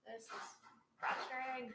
This is frustrating.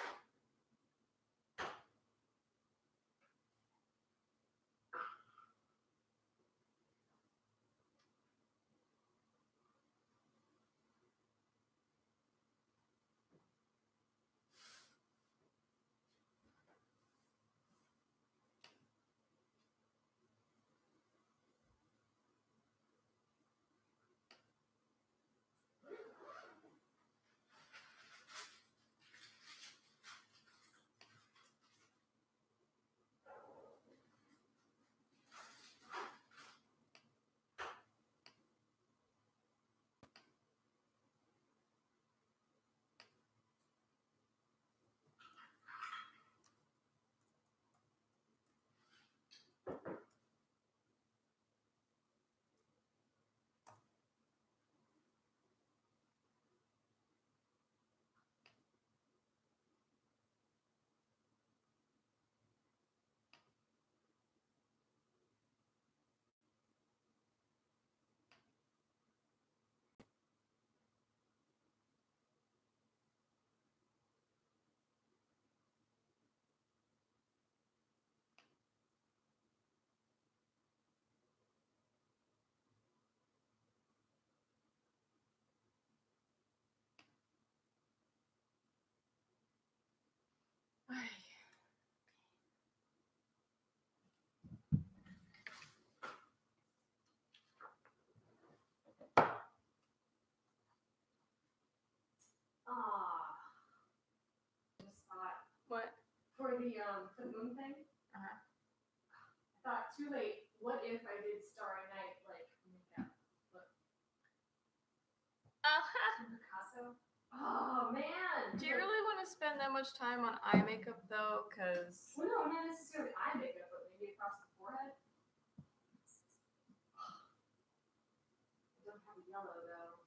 Just thought. What? For the moon thing? Uh-huh. I thought, too late, what if I did Starry Night, like, makeup? Look. Picasso? Oh, man! Do you really want to spend that much time on eye makeup, though? Because... Well, no, not necessarily eye makeup, but maybe across the forehead. I don't have yellow, though.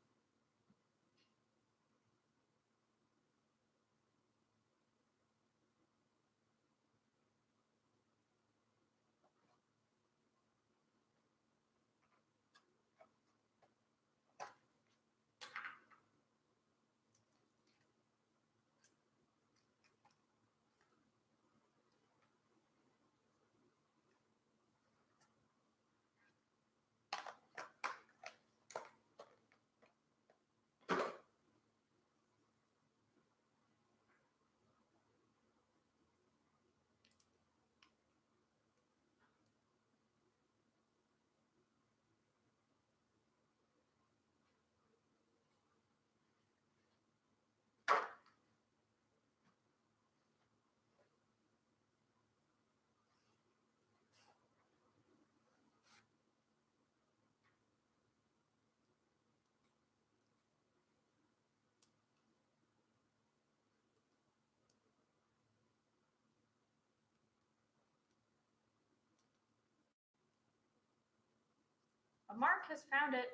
Mark has found it.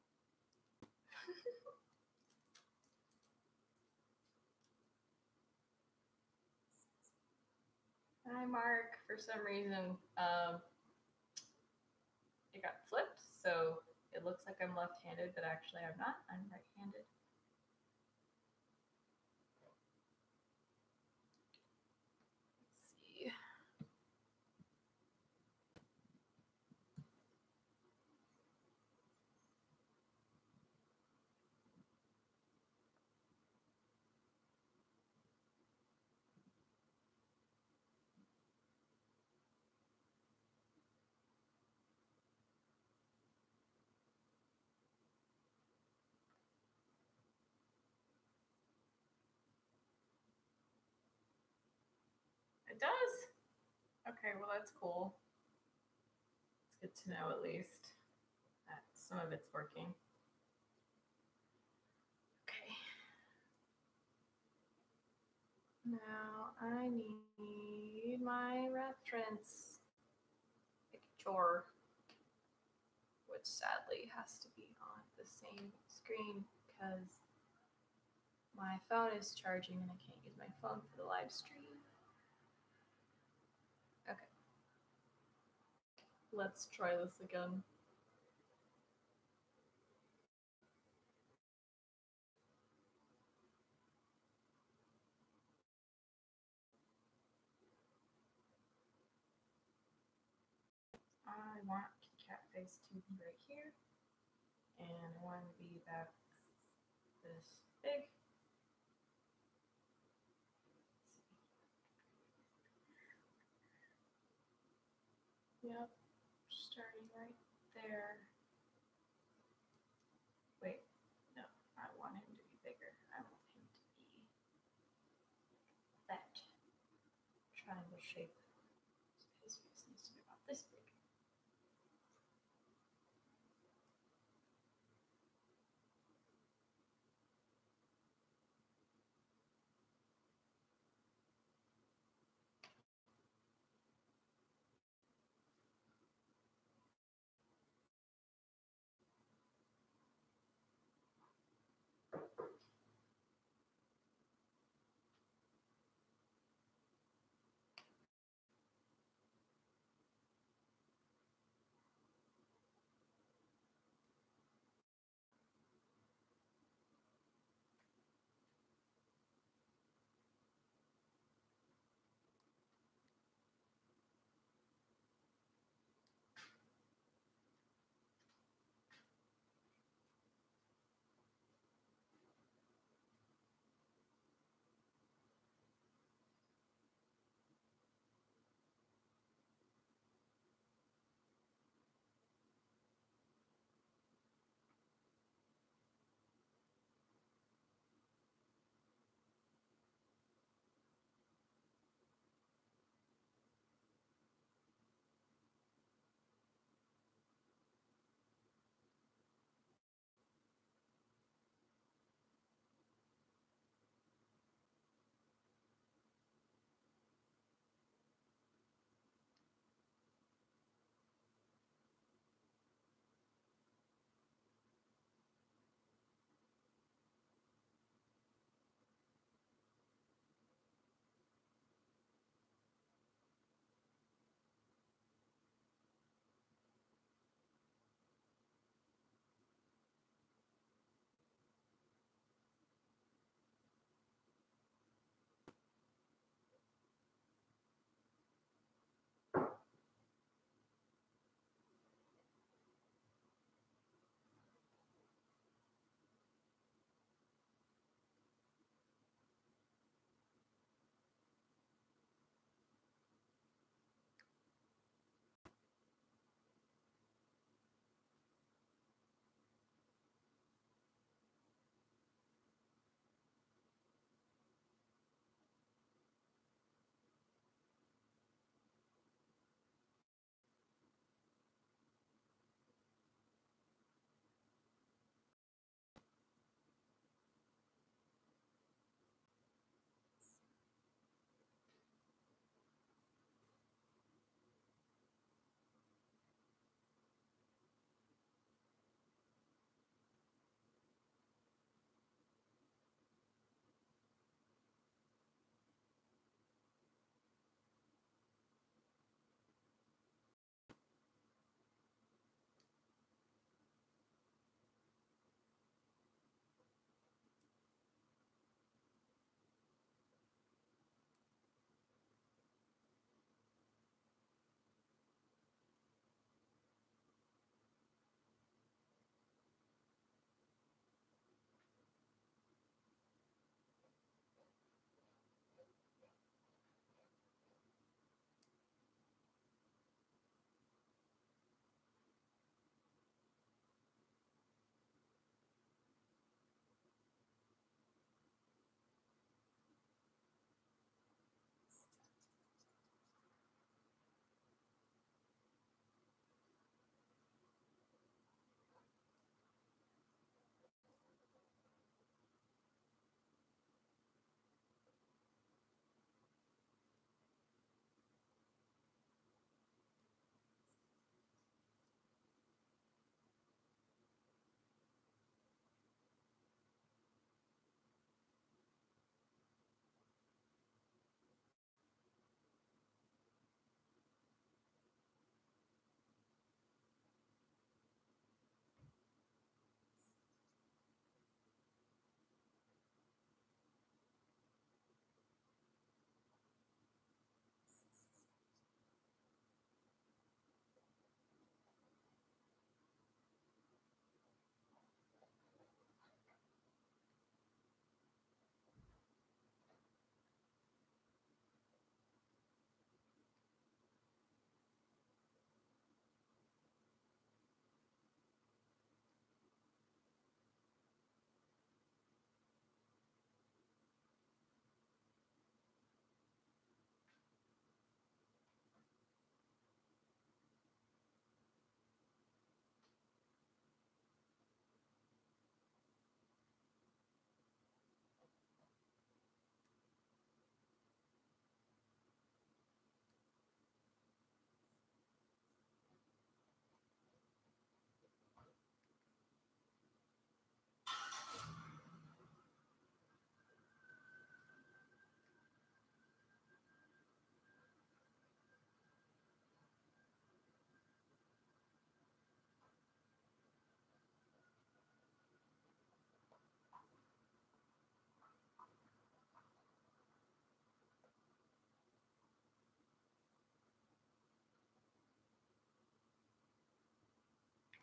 Hi, Mark. For some reason, it got flipped, so it looks like I'm left-handed, but actually I'm not. I'm right-handed. Let's see. It does? Okay, well that's cool. It's good to know at least that some of it's working. Okay. Now I need my reference picture, which sadly has to be on the same screen because my phone is charging and I can't use my phone for the live stream. Okay. Let's try this again. I want cat face to be right here. And I want it to be about this big. Yep, starting right there. Wait, no, I want him to be bigger. I want him to be that triangle shape. So his face needs to be about this big.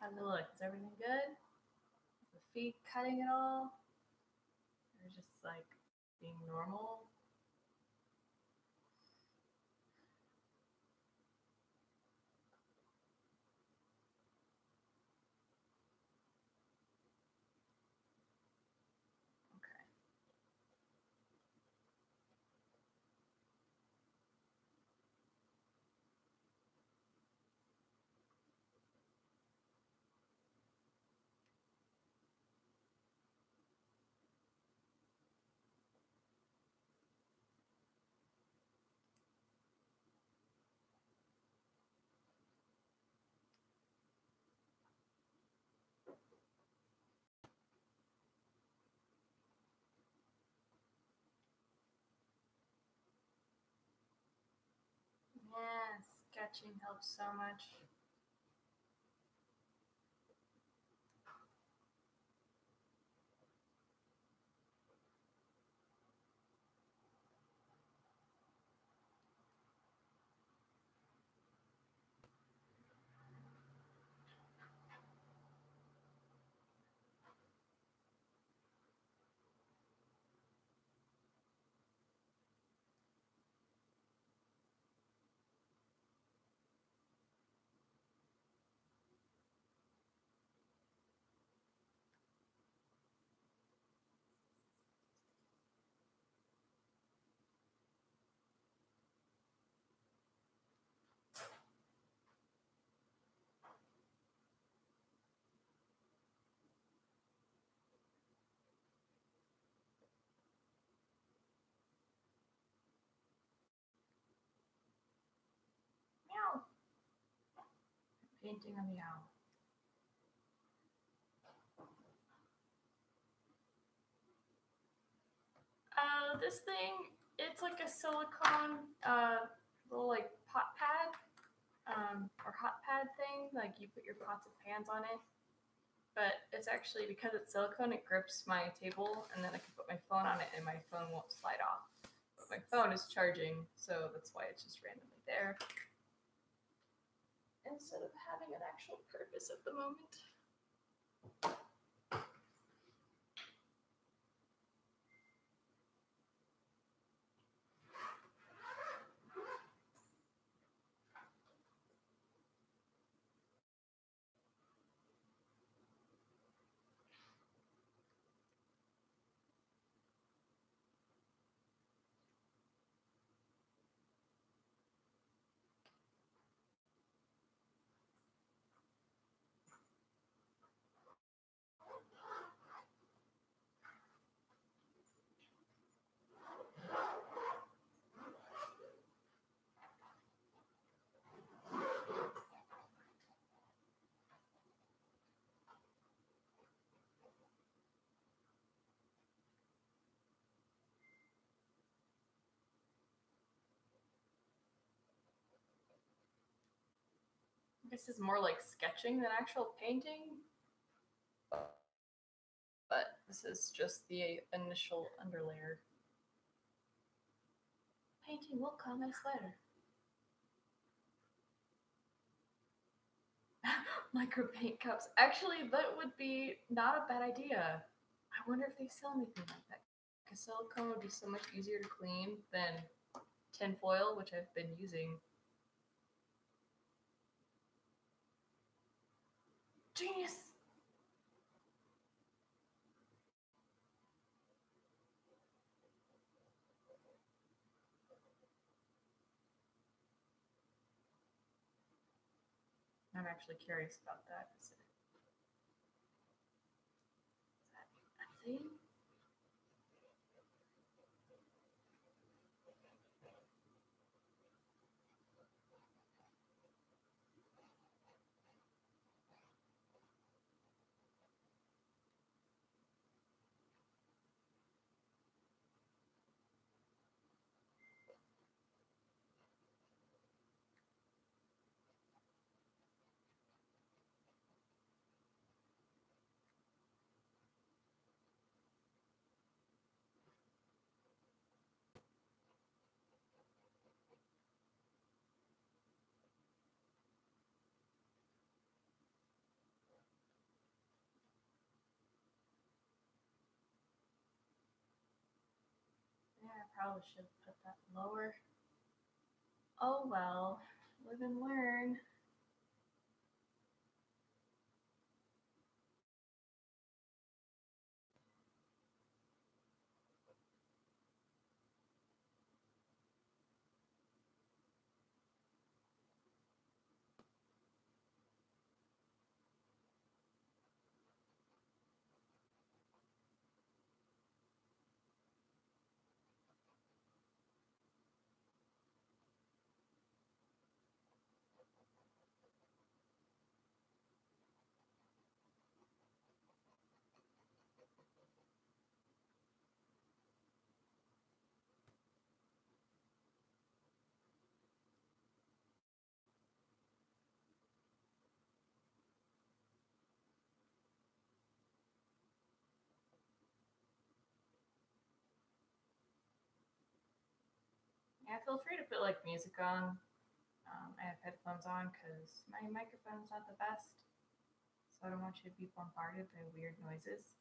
How's it look? Is everything good? Is the feet cutting at all? Or just like being normal? Okay. Yeah, sketching helps so much. Meow. Painting a meow. This thing, it's like a silicone little like pot pad or hot pad thing. Like you put your pots and pans on it. But it's actually, because it's silicone, it grips my table, and then I can put my phone on it and my phone won't slide off. But my phone is charging, so that's why it's just randomly there, instead of having an actual purpose at the moment. This is more like sketching than actual painting, but this is just the initial underlayer. Painting will come as later. Micro paint cups. Actually, that would be not a bad idea. I wonder if they sell anything like that. Because silicone would be so much easier to clean than tinfoil, which I've been using. Genius! I'm actually curious about that. Is that a thing? probably should put that lower. Oh well, live and learn. Yeah, feel free to put like music on. I have headphones on because my microphone's not the best, so I don't want you to be bombarded by weird noises.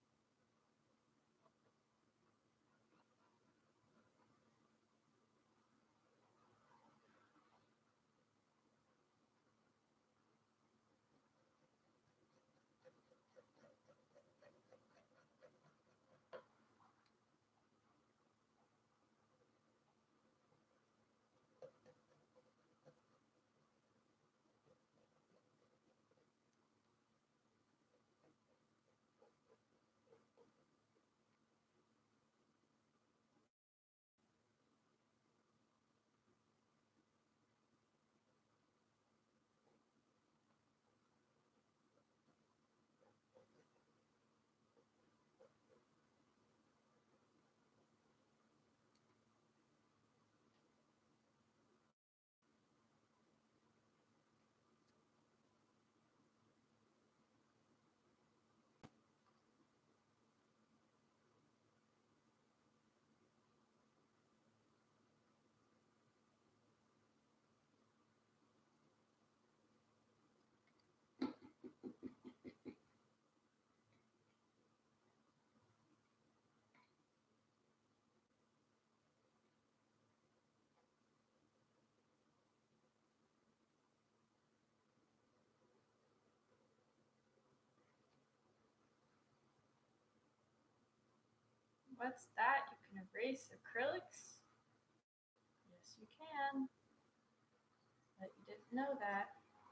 What's that? You can erase acrylics? Yes, you can. But you didn't know that.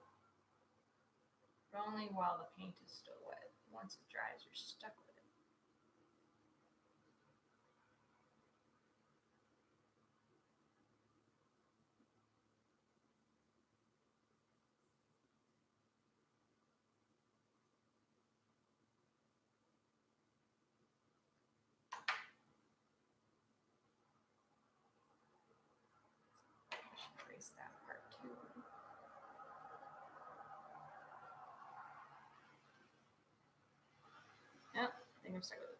But only while the paint is still wet. Once it dries, you're stuck with it. I should erase that part too. Yep, I think I'm stuck with it.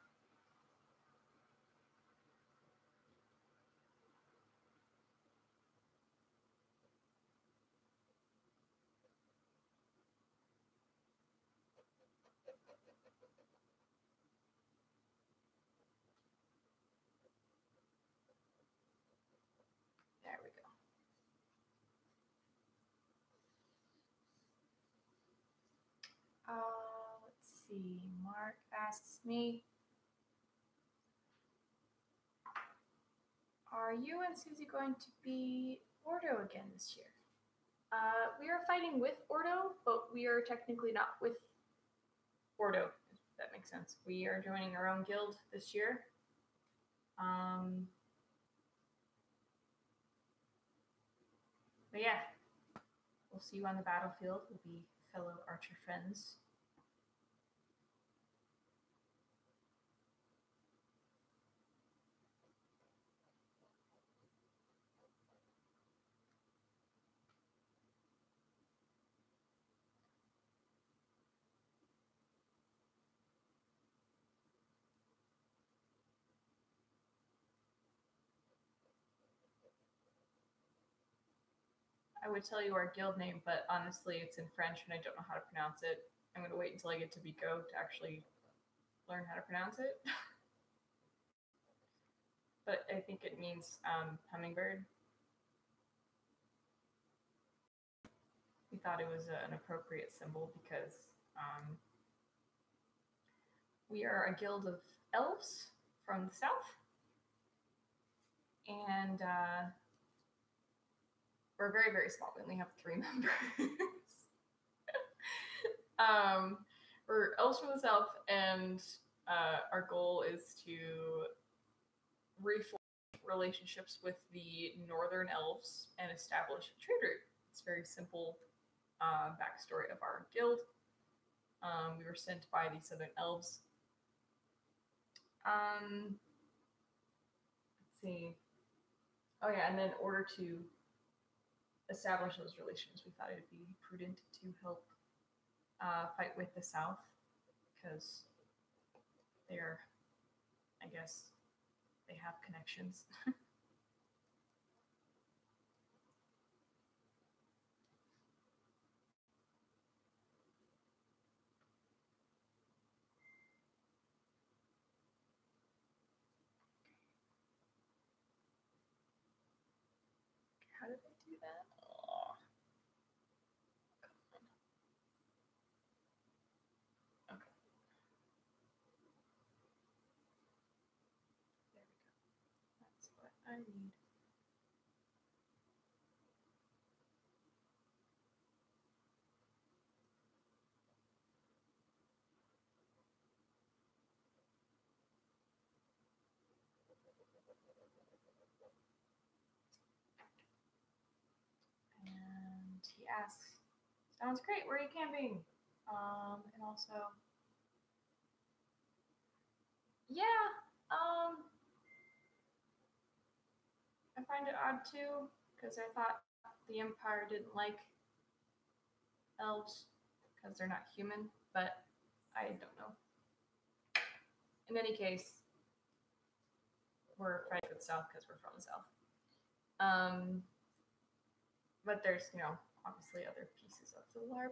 There we go. Let's see. Mark asks me, are you and Susie going to be Ordo again this year? We are fighting with Ordo, but we are technically not with Ordo, if that makes sense. We are joining our own guild this year. But yeah, we'll see you on the battlefield. We'll be fellow archer friends. I would tell you our guild name, but honestly, it's in French and I don't know how to pronounce it. I'm going to wait until I get to Bico to actually learn how to pronounce it. but I think it means hummingbird. We thought it was an appropriate symbol because we are a guild of elves from the south, and we're very, very small. We only have 3 members. We're elves from the south, and our goal is to reform relationships with the northern elves and establish a trade route. It's a very simple backstory of our guild. We were sent by the southern elves. Let's see. Oh yeah, and then in order to establish those relations, we thought it would be prudent to help fight with the South because they're, I guess, they have connections. How did I do that? Oh. Okay. There we go. That's what I need. And he asks, "Sounds great. Where are you camping?" And also, yeah, I find it odd too because I thought the Empire didn't like elves because they're not human, but I don't know. In any case, we're fighting for the South because we're from the South. But there's, obviously other pieces of the LARP.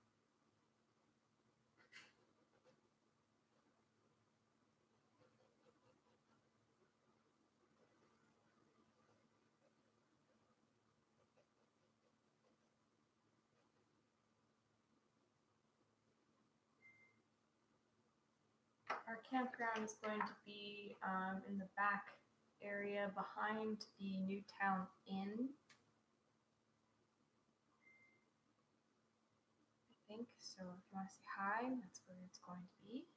Our campground is going to be in the back area behind the Newtown Inn. I think so. If you want to say hi, that's where it's going to be.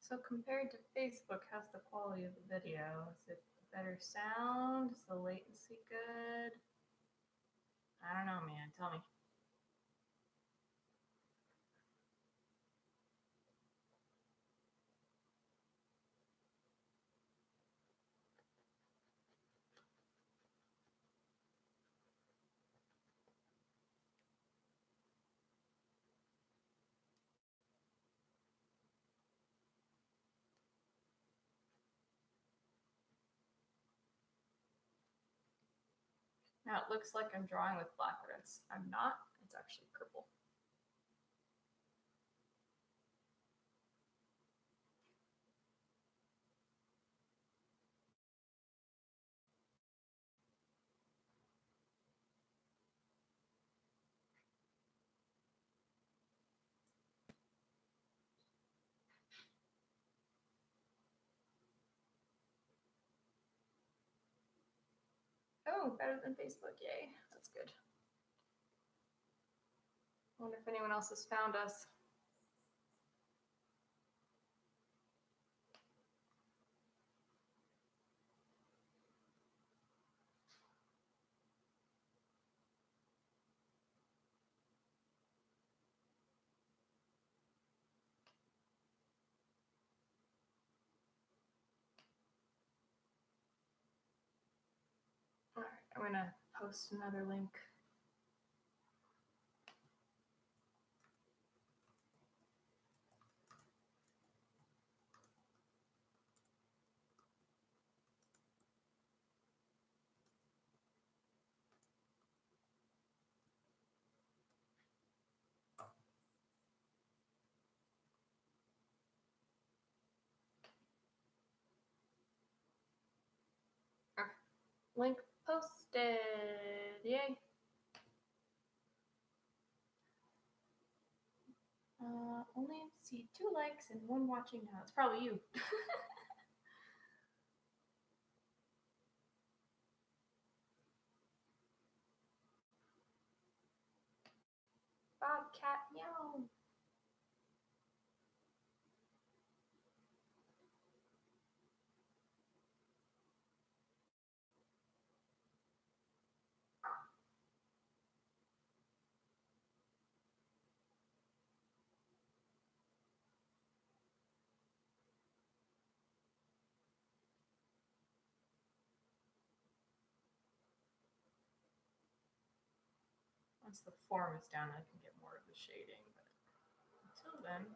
So compared to Facebook, how's the quality of the video? Is it better sound? Is the latency good? I don't know, man. Tell me. Now it looks like I'm drawing with black, but I'm not. It's actually purple. Oh, better than Facebook. Yay. That's good. I wonder if anyone else has found us. All right, I'm going to post another link. Okay. Link posted. Yay. Only see 2 likes and 1 watching now. It's probably you. Bobcat meow. Once the form is down, I can get more of the shading, but until then.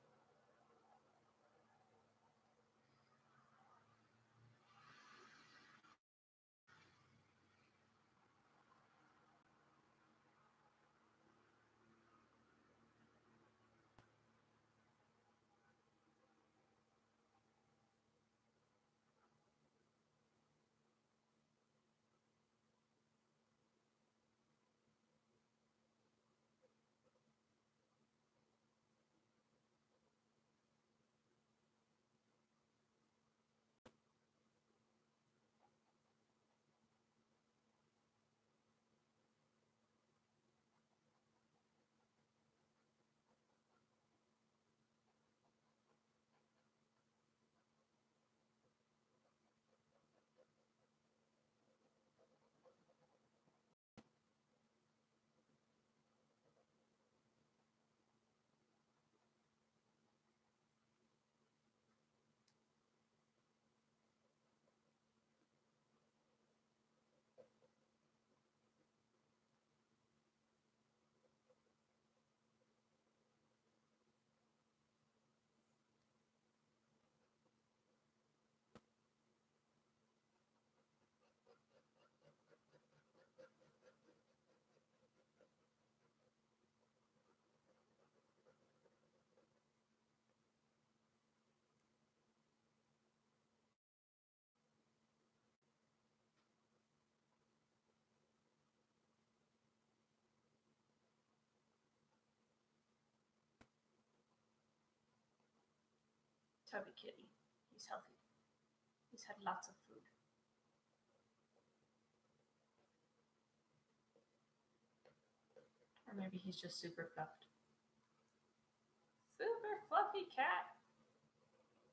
Tubby kitty. He's healthy. He's had lots of food. Or maybe he's just super fluffed. Super fluffy cat.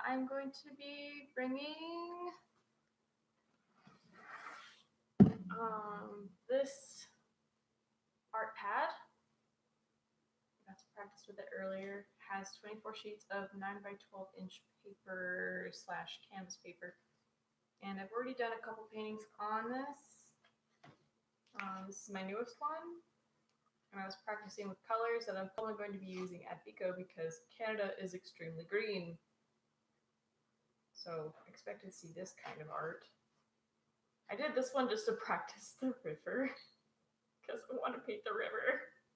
I'm going to be bringing this art pad. I got to practice with it earlier. Has 24 sheets of 9 by 12 inch paper / canvas paper. And I've already done a couple paintings on this. This is my newest one. And I was practicing with colors that I'm only going to be using at Pico because Canada is extremely green. So expect to see this kind of art. I did this one just to practice the river because I want to paint the river.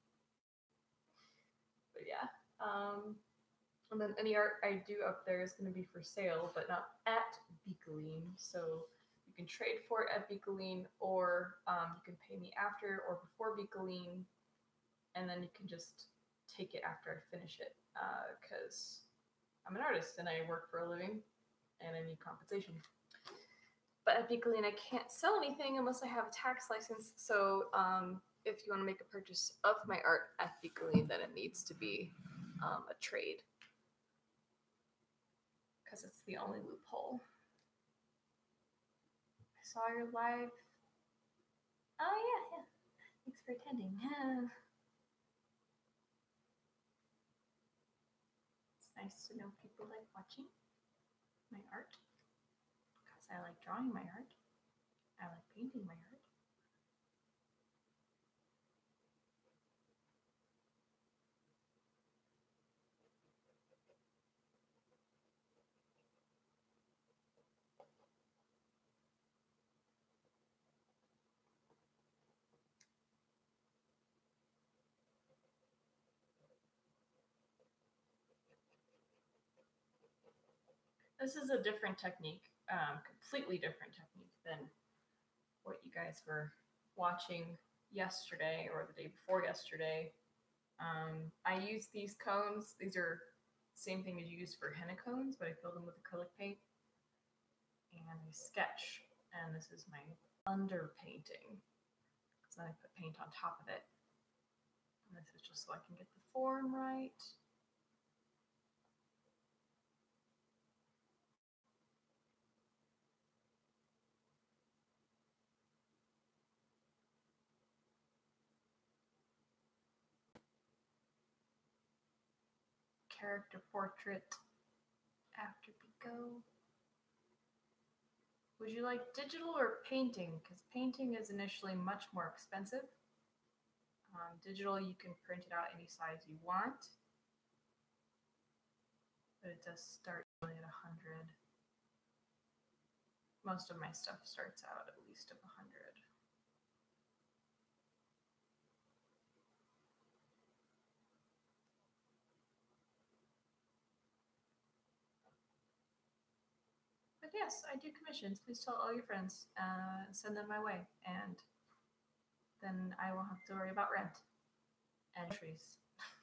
But yeah. And then any art I do up there is going to be for sale, but not at Beacoline. So you can trade for it at Beacoline, or you can pay me after or before Beacoline, and then you can just take it after I finish it. Because I'm an artist and I work for a living and I need compensation. But at Beacoline, I can't sell anything unless I have a tax license. So if you want to make a purchase of my art at Beacoline, then it needs to be a trade. Because it's the only loophole. I saw your live. Oh, yeah. Thanks for attending. It's nice to know people like watching my art. Because I like drawing my art. I like painting my art. This is a different technique, completely different technique than what you guys were watching yesterday or the day before yesterday. I use these cones. These are the same thing as you use for henna cones, but I fill them with acrylic paint. And I sketch. And this is my underpainting. So then I put paint on top of it. And this is just so I can get the form right. Character portrait after Pico. Would you like digital or painting? Because painting is initially much more expensive. Digital, you can print it out any size you want, but it does start at 100. Most of my stuff starts out at least of 100. But yes, I do commissions. Please tell all your friends, send them my way, and then I won't have to worry about rent and trees.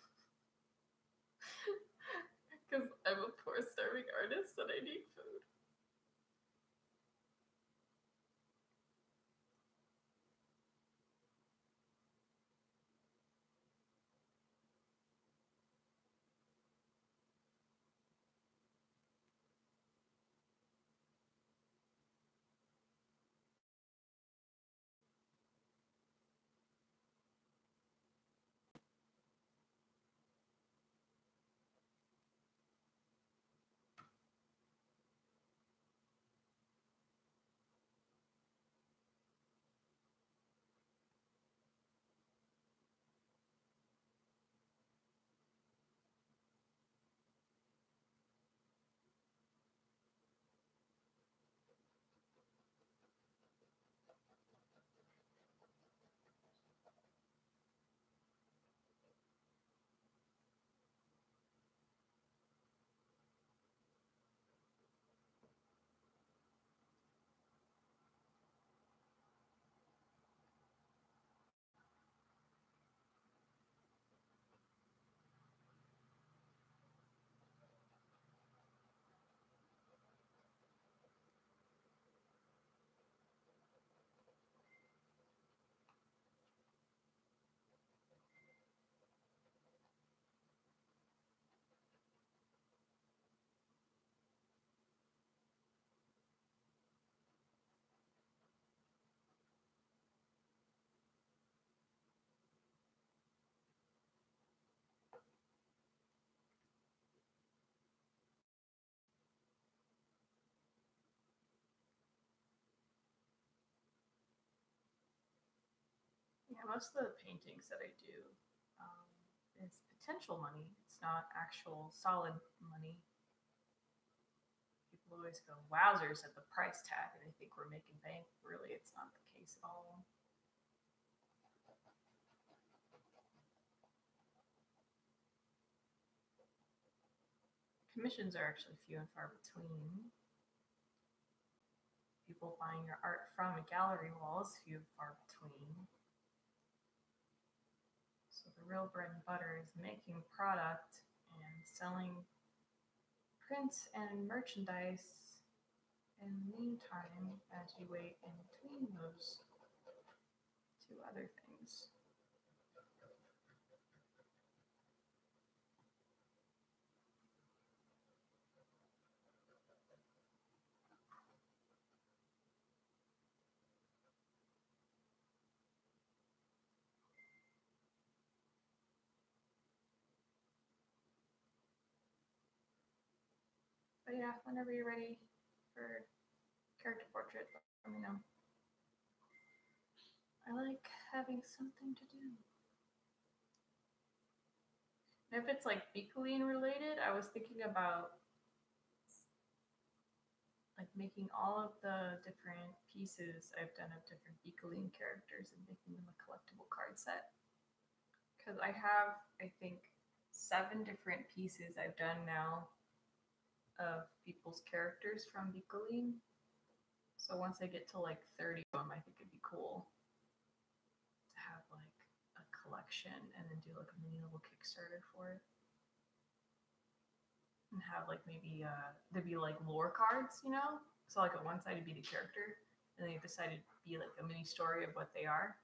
Because I'm a poor starving artist and I need food. most of the paintings that I do is potential money. It's not actual solid money. People always go, wowzers at the price tag, and they think we're making bank. Really, it's not the case at all. Commissions are actually few and far between. People buying your art from a gallery wall is few and far between. So the real bread and butter is making product and selling prints and merchandise in the meantime as you wait in between those two other things. But yeah, whenever you're ready for character portrait, let me know. I like having something to do. And if it's like Picoline related, I was thinking about like making all of the different pieces I've done of different Picoline characters and making them a collectible card set. Because I have, I think, 7 different pieces I've done now of people's characters from Picoline. So once I get to like 30 of them, I think it'd be cool to have like a collection and then do like a mini little Kickstarter for it. And have like maybe there'd be like lore cards, you know? So like on one side it'd be the character, and then you decide it'd be like a mini story of what they are.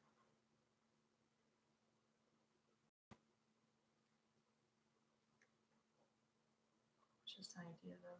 It's just an idea though.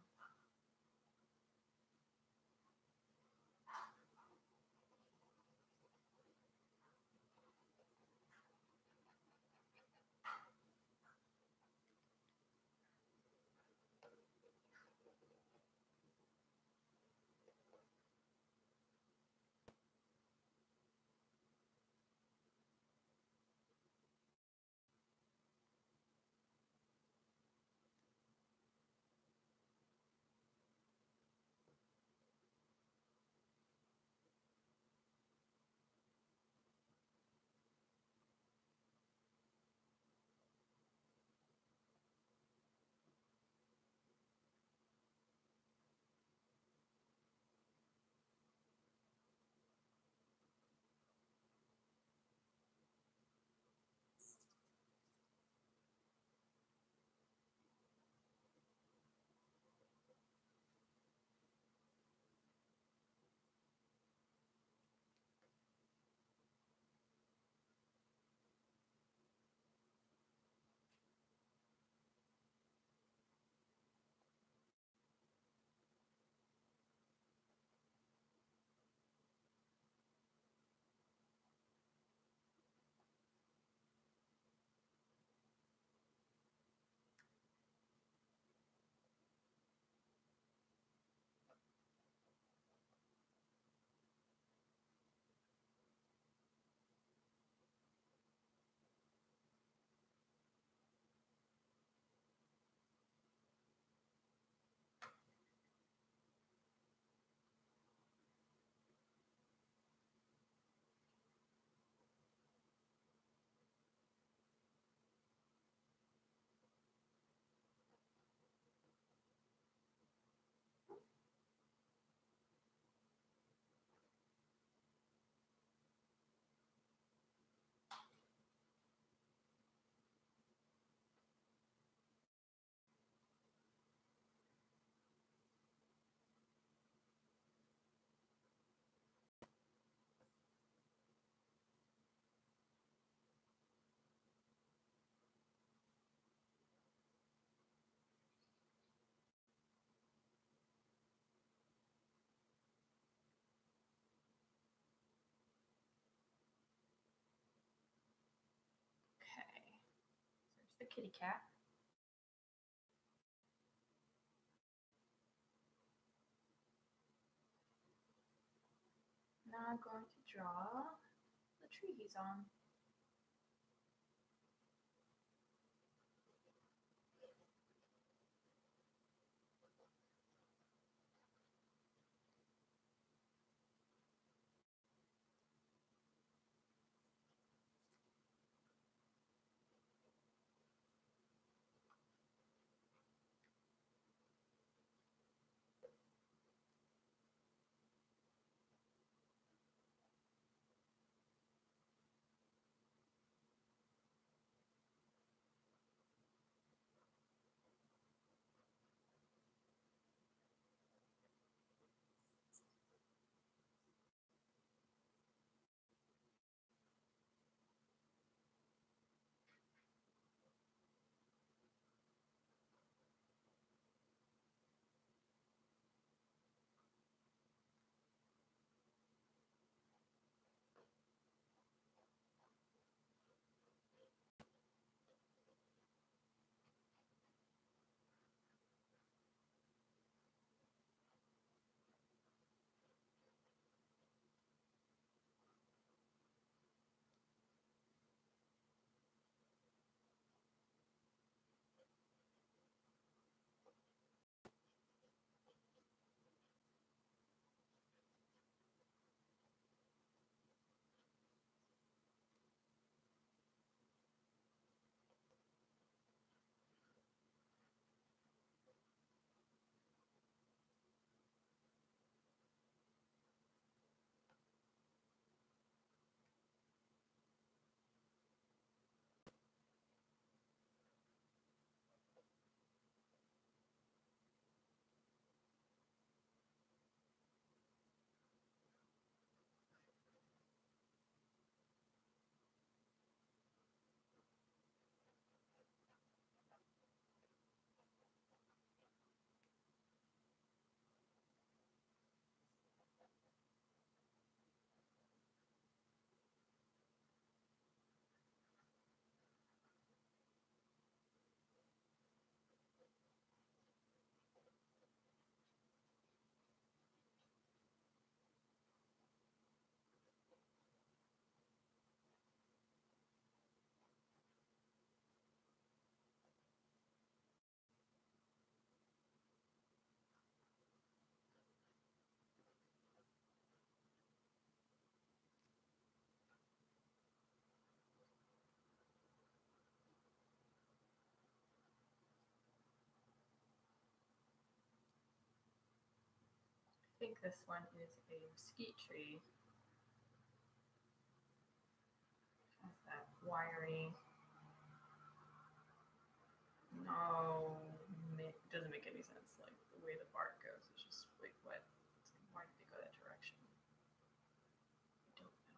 Okay. There's the kitty cat. Now I'm going to draw the tree he's on. think this one is a mesquite tree. Has that wiry. No, it doesn't make any sense. Like the way the bark goes, it's just like what? Why did they go that direction? I don't know.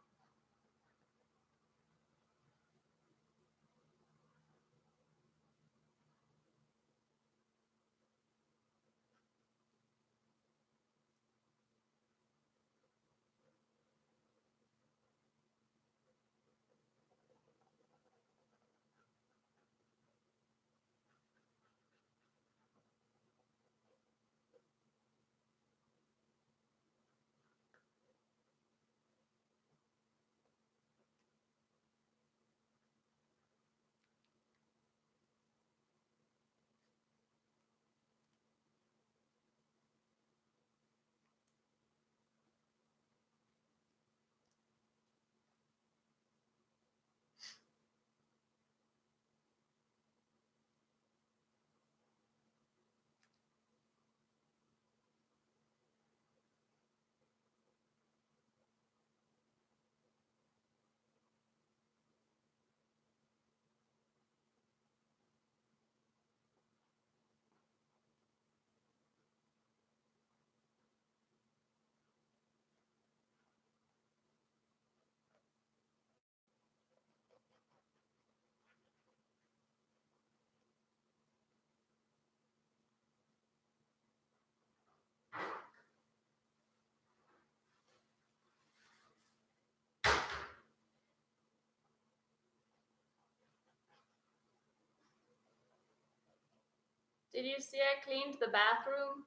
Did you see I cleaned the bathroom?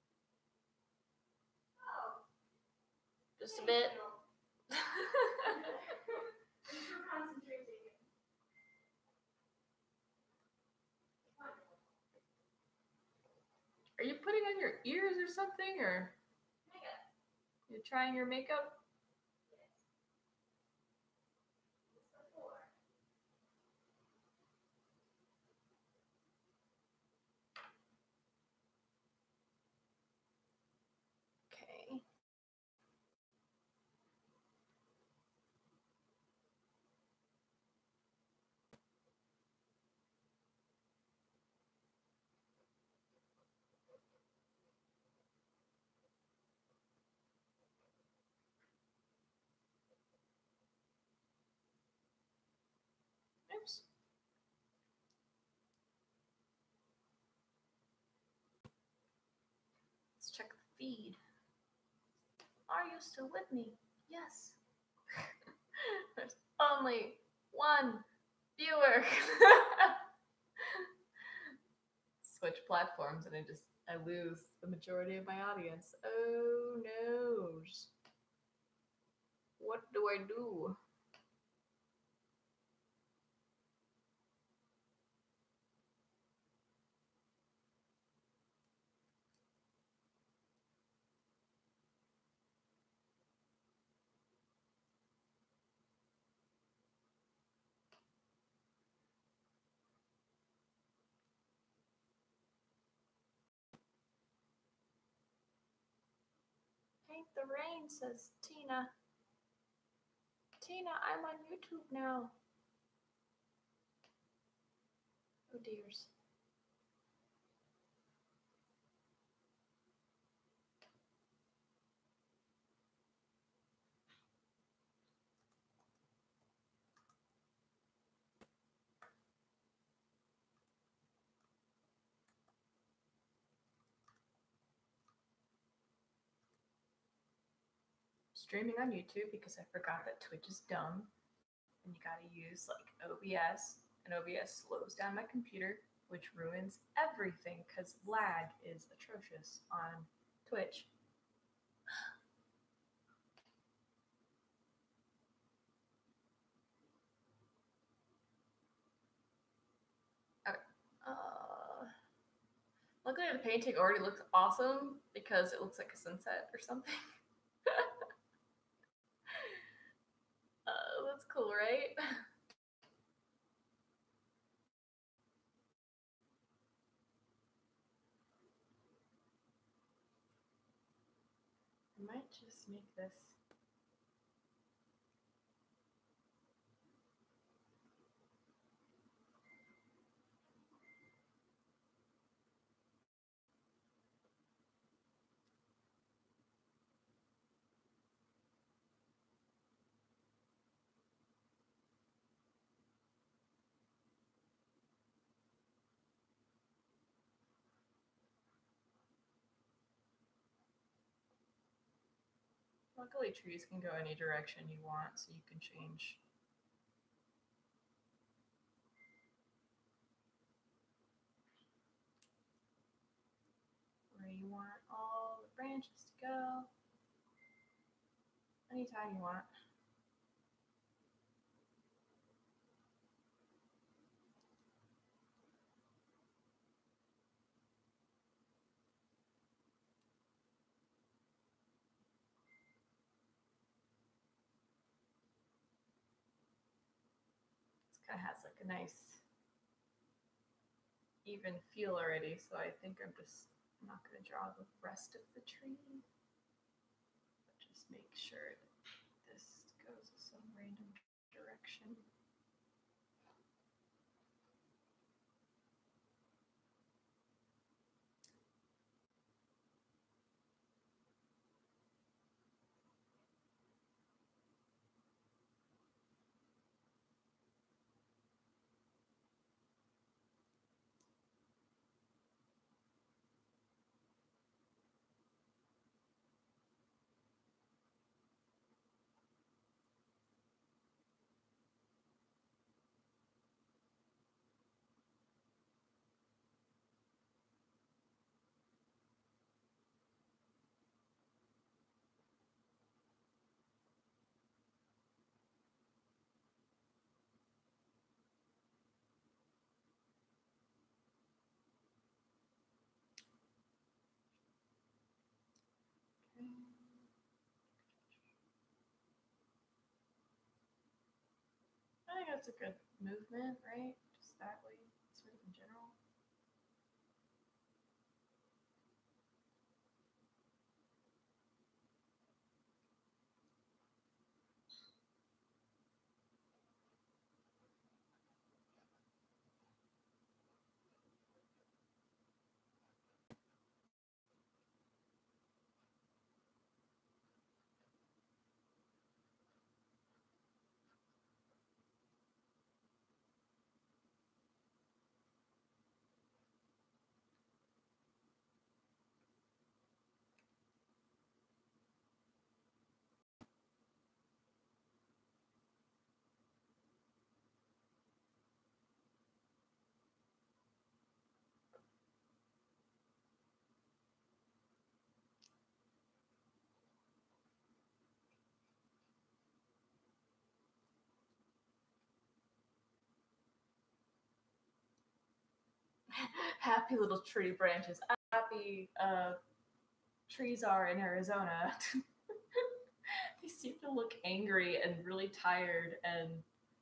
Oh, Just a bit. thanks for concentrating. Are you putting on your ears or something, or Makeup. you're trying your makeup? Yes. It's before. Okay. Oops. Let's check the feed. Are you still with me? Yes. There's only one viewer. Switch platforms and I lose the majority of my audience. Oh no. What do I do? Paint the rain, says Tina. Tina, I'm on YouTube now. Oh dears. Streaming on YouTube because I forgot that Twitch is dumb and you gotta use like OBS, and OBS slows down my computer, which ruins everything because lag is atrocious on Twitch. Okay. Luckily, the painting already looks awesome because it looks like a sunset or something. That's cool, right? I might just make this. Luckily, trees can go any direction you want, so you can change. Where you want all the branches to go. Anytime you want. This kind of has like a nice even feel already, so I think I'm not going to draw the rest of the tree. But just make sure that this goes some random direction. I think that's a good movement, right? Just that way, sort of in general. Happy little tree branches. Happy trees are in Arizona. They seem to look angry and really tired and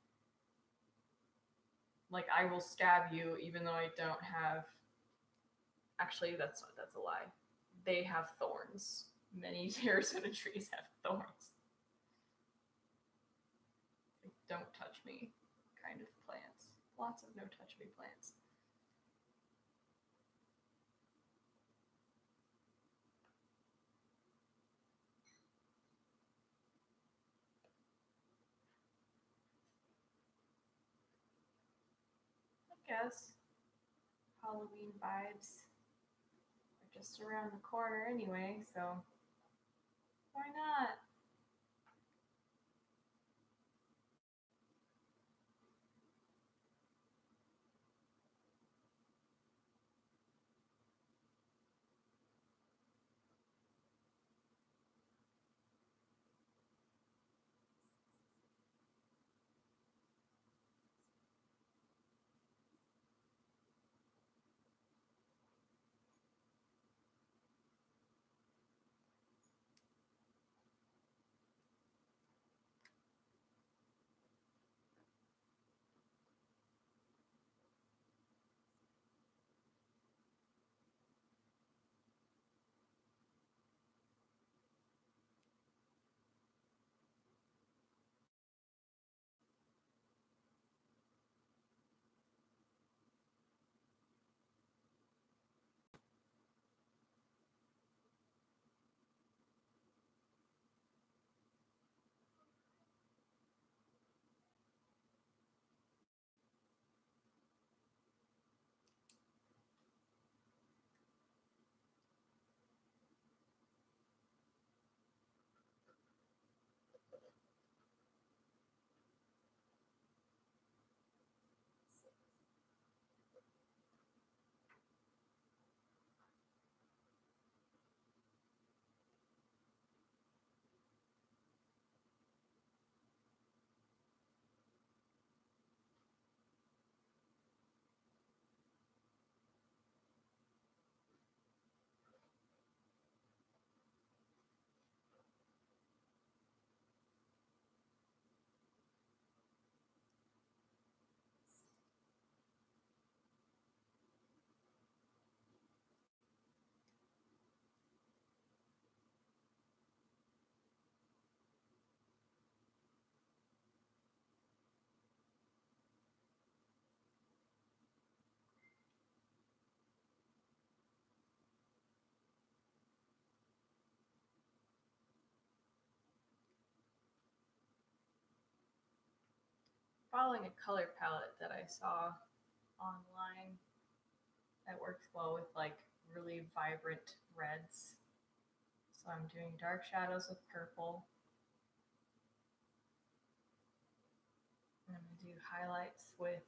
like I will stab you even though I don't have. Actually, that's a lie. They have thorns. Many Arizona trees have thorns. Like, don't touch me kind of plants. Lots of no touch me plants. I guess Halloween vibes are just around the corner anyway, so why not? following a color palette that I saw online that works well with like really vibrant reds. So I'm doing dark shadows with purple. I'm going to do highlights with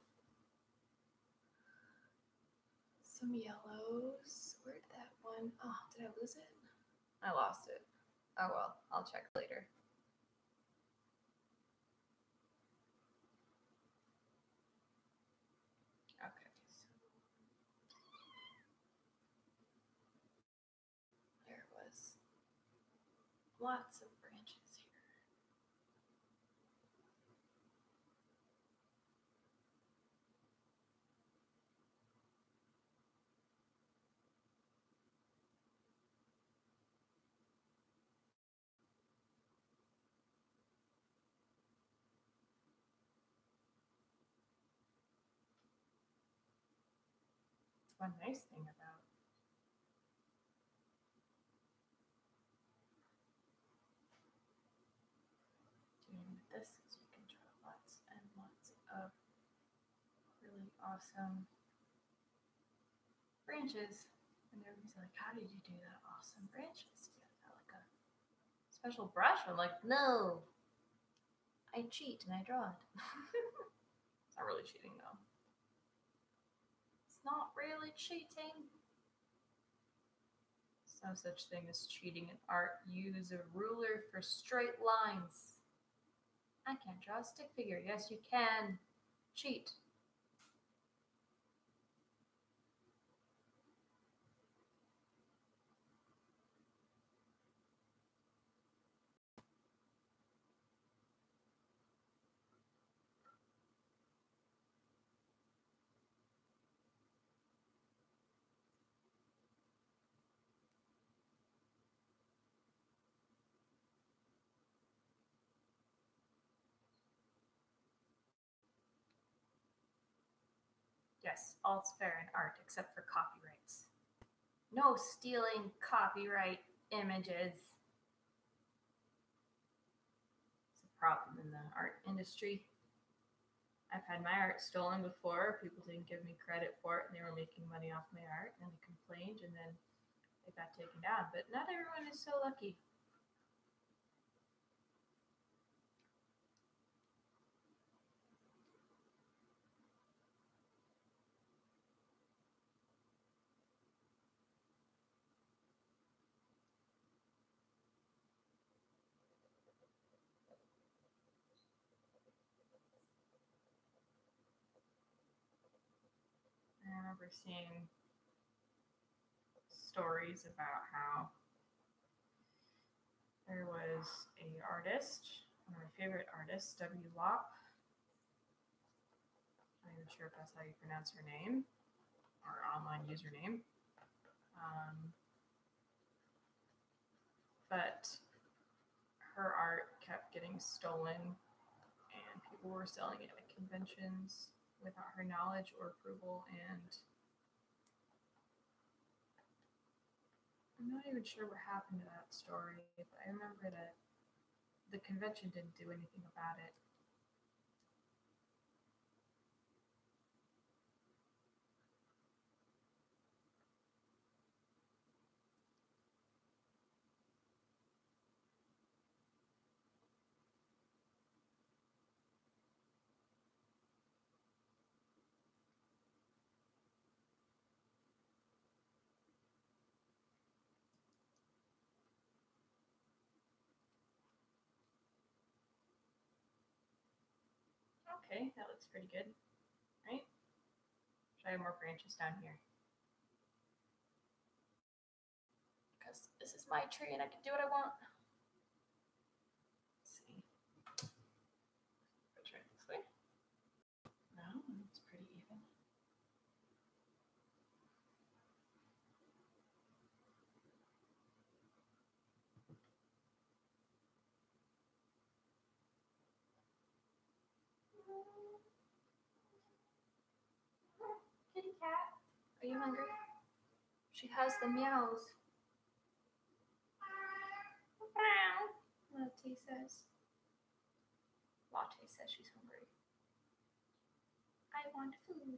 some yellows. Where'd that one? Oh, did I lose it? I lost it. Oh well, I'll check later. Okay, so there was lots of branches here. One nice thing about doing this is you can draw lots and lots of really awesome branches. And everybody's like, how did you do that awesome branches? You got like a special brush. I'm like, no, I cheat and I draw it. It's not really cheating though. It's not really cheating. There's no such thing as cheating in art. Use a ruler for straight lines. I can't draw a stick figure. Yes, you can. Cheat. Yes, all's fair in art except for copyrights. No stealing copyright images. It's a problem in the art industry. I've had my art stolen before. People didn't give me credit for it and they were making money off my art and they complained and then it got taken down. But not everyone is so lucky. I remember seeing stories about how there was a artist, one of my favorite artists, W. Lop. I'm not even sure if that's how you pronounce her name or online username. But her art kept getting stolen and people were selling it at conventions without her knowledge or approval, and I'm not even sure what happened to that story, but I remember that the convention didn't do anything about it. Okay, that looks pretty good, right? Should I have more branches down here? Because this is my tree and I can do what I want. Let's see. I'll try it this way. No, it's pretty even. Kitty cat, are you hungry? She has the meows. Latte says. Latte says she's hungry. I want food.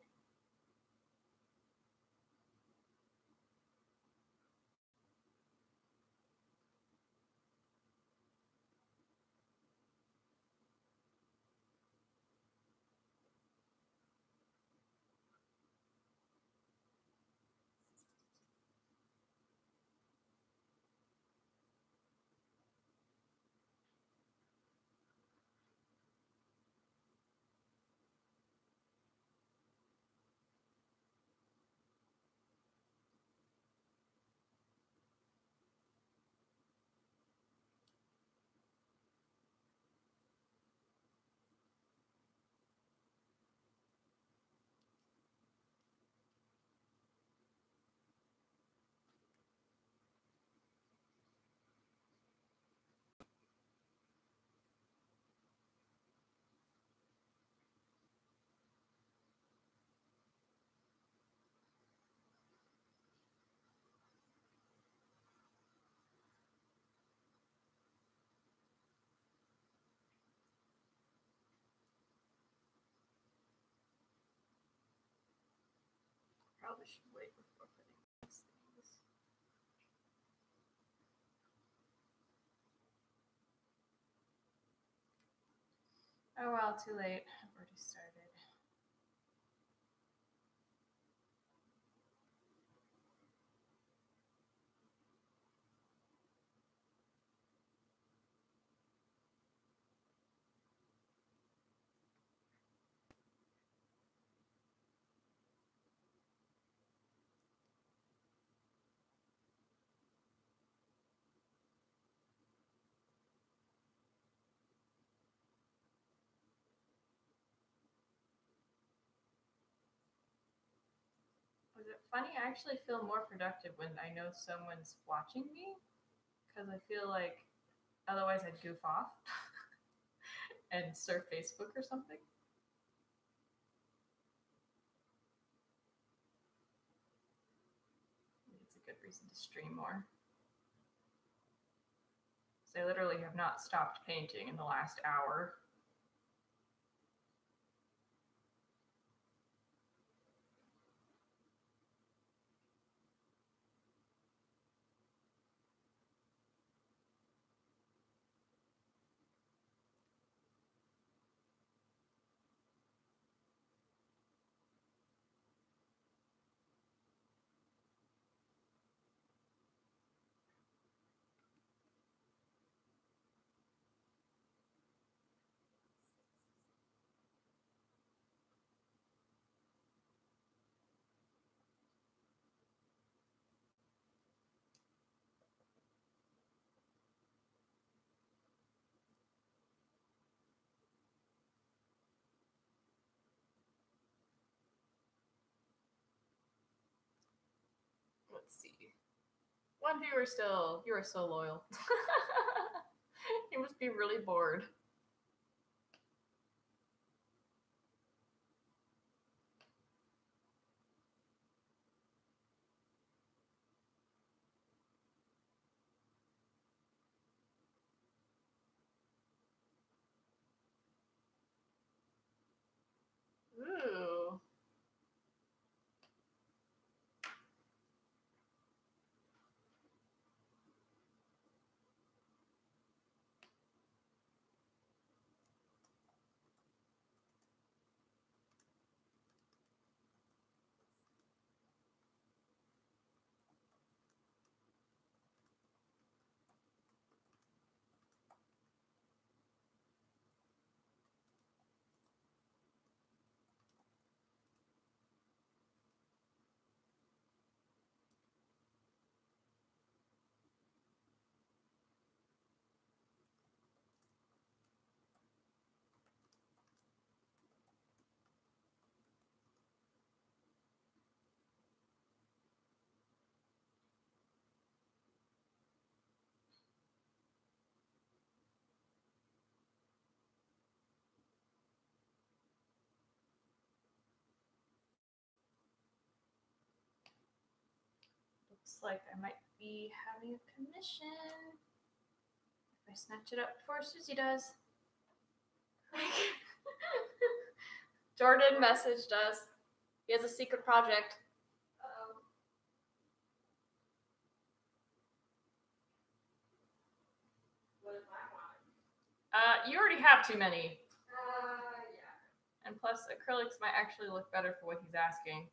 Probably should wait before putting these things. Oh well, too late. I've already started. Was it funny? I actually feel more productive when I know someone's watching me because I feel like otherwise I'd goof off and surf Facebook or something. It's a good reason to stream more. So I literally have not stopped painting in the last hour. Let's see. One viewer still. You are so loyal. You must be really bored. Ooh. Looks like I might be having a commission if I snatch it up before Susie does. Jordan messaged us. He has a secret project. What if I want it? You already have too many. Yeah. And plus, acrylics might actually look better for what he's asking.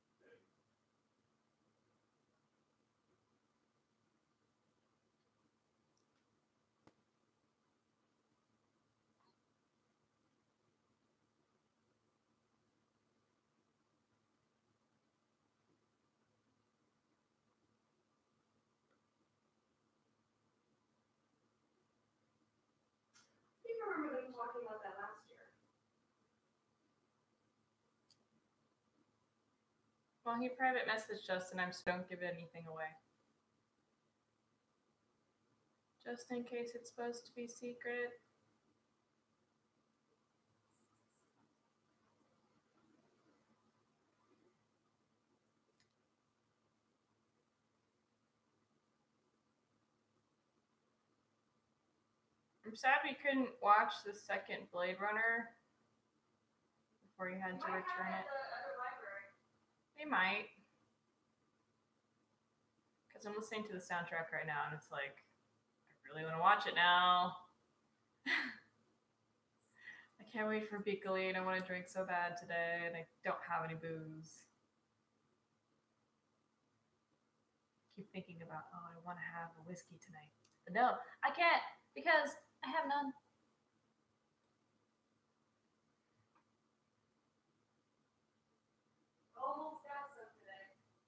I think I remember them talking about that last year. Well, he private messaged us, and I'm so don't give anything away. Just in case it's supposed to be secret. I'm sad we couldn't watch the second Blade Runner before you had to return it. We might. Because I'm listening to the soundtrack right now, and it's like, I really want to watch it now. I can't wait for Piccoli, and I want to drink so bad today, and I don't have any booze. Keep thinking about, oh, I want to have a whiskey tonight. But no, I can't because I have none. Almost got some today.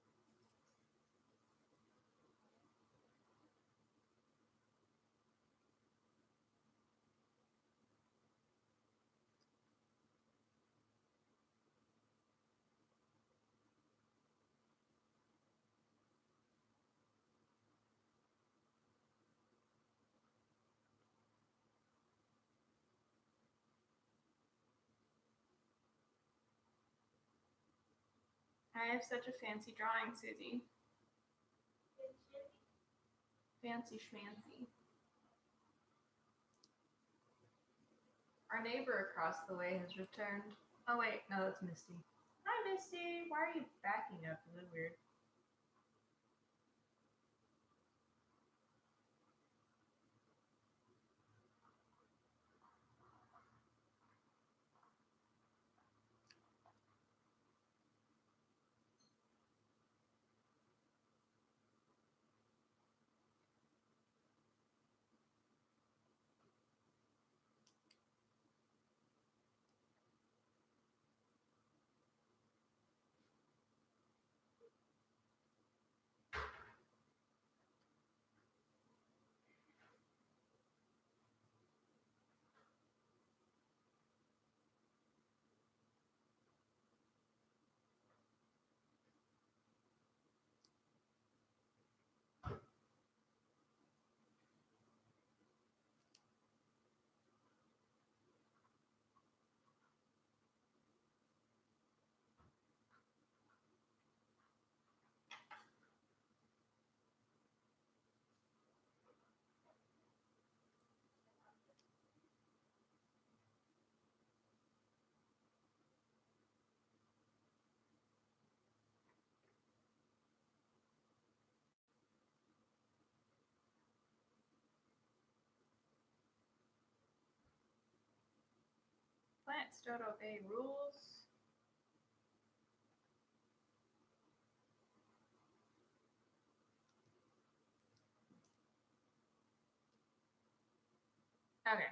I have such a fancy drawing, Susie. Fancy schmancy. Our neighbor across the way has returned. Oh wait, no, that's Misty. Hi, Misty. Why are you backing up? Is that weird? Plants don't obey rules. Okay.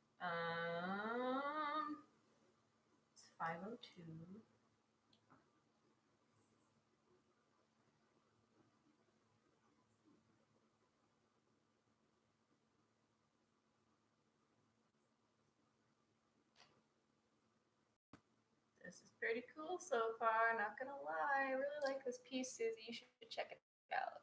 It's 5:02. This is pretty cool so far, not gonna lie. I really like this piece, Susie. You should check it out.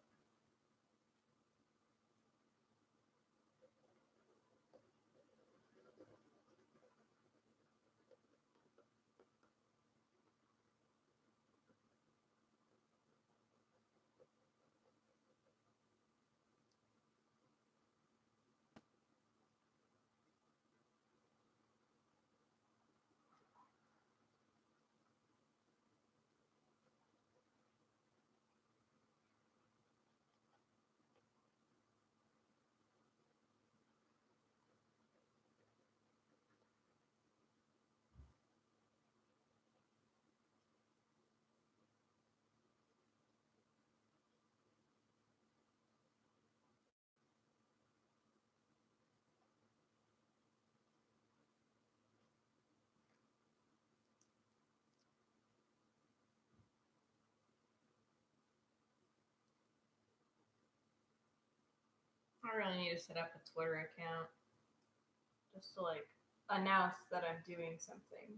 I really need to set up a Twitter account just to like announce that I'm doing something.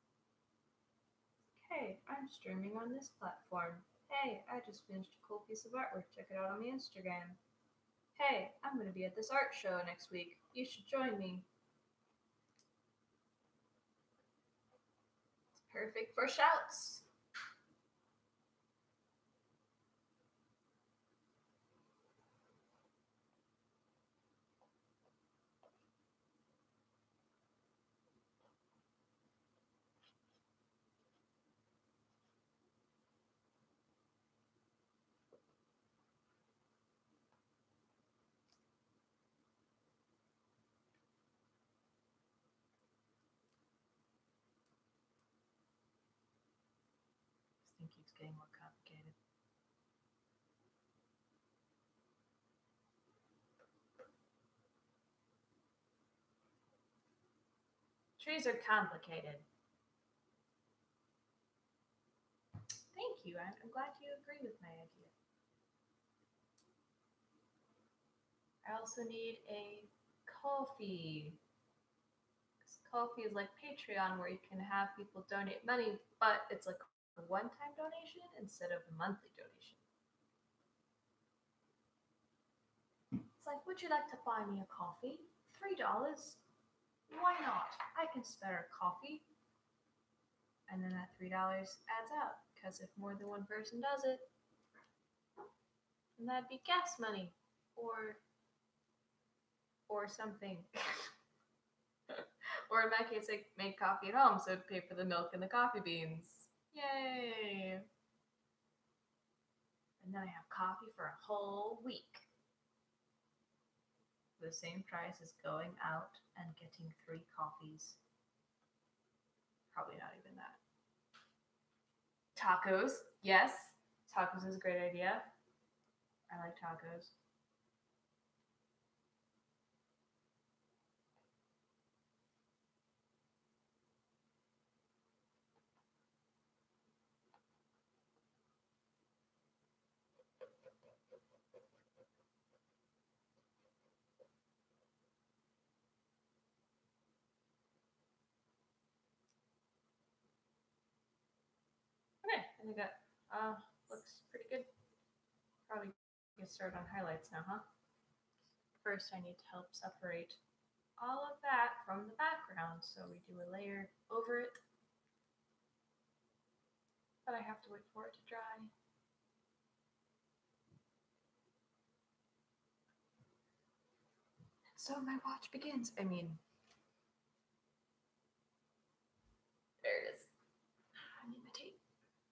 Hey, I'm streaming on this platform. Hey, I just finished a cool piece of artwork. Check it out on my Instagram. Hey, I'm going to be at this art show next week. You should join me. It's perfect for shouts. This thing keeps getting more complicated. Trees are complicated. Thank you. I'm glad you agree with my idea. I also need a coffee. Coffee is like Patreon where you can have people donate money, but it's like a one-time donation instead of a monthly donation. It's like, would you like to buy me a coffee? $3? Why not? I can spare a coffee. And then that $3 adds up, because if more than one person does it, then that'd be gas money or something. Or in my case, I make coffee at home, so it'd pay for the milk and the coffee beans. Yay! And then I have coffee for a whole week. For the same price as going out and getting 3 coffees. Probably not even that. Tacos. Yes, tacos is a great idea. I like tacos. Okay, I think that looks pretty good. Probably get started on highlights now, huh? First, I need to help separate all of that from the background, so we do a layer over it. But I have to wait for it to dry. So my watch begins. I mean, there it is. I need my tape.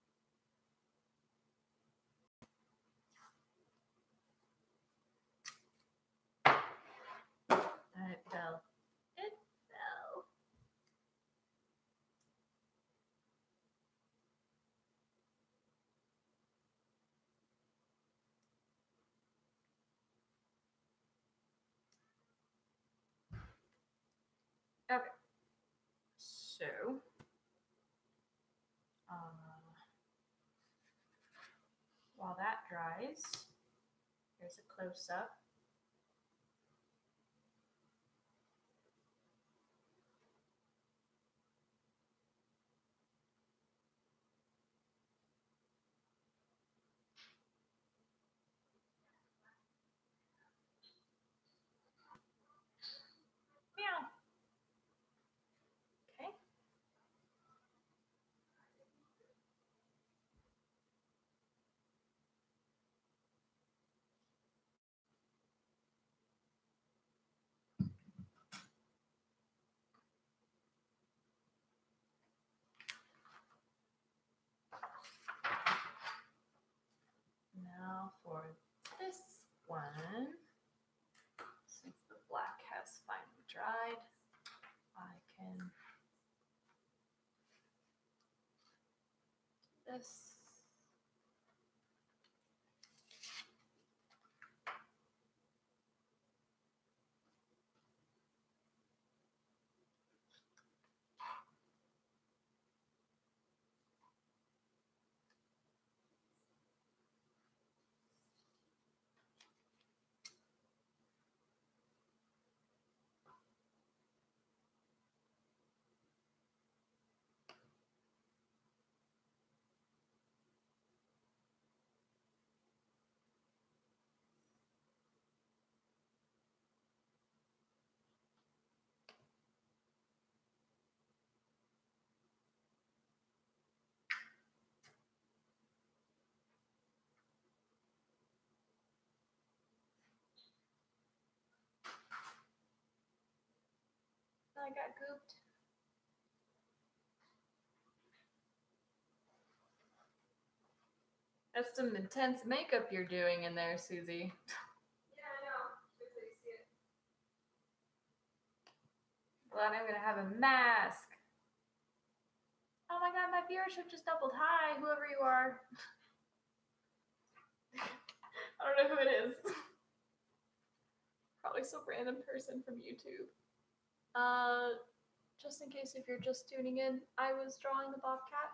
It fell. It fell. Okay. So, while that dries, here's a close-up. Meow. Okay. Now for this one, since the black has finally dried, I can do this. I got gooped. That's some intense makeup you're doing in there, Susie. Yeah, I know. Wait till you see it. Glad I'm gonna have a mask. Oh my god, my viewership just doubled. Hi, whoever you are. I don't know who it is. Probably some random person from YouTube. Just in case if you're just tuning in, I was drawing the Bobcat.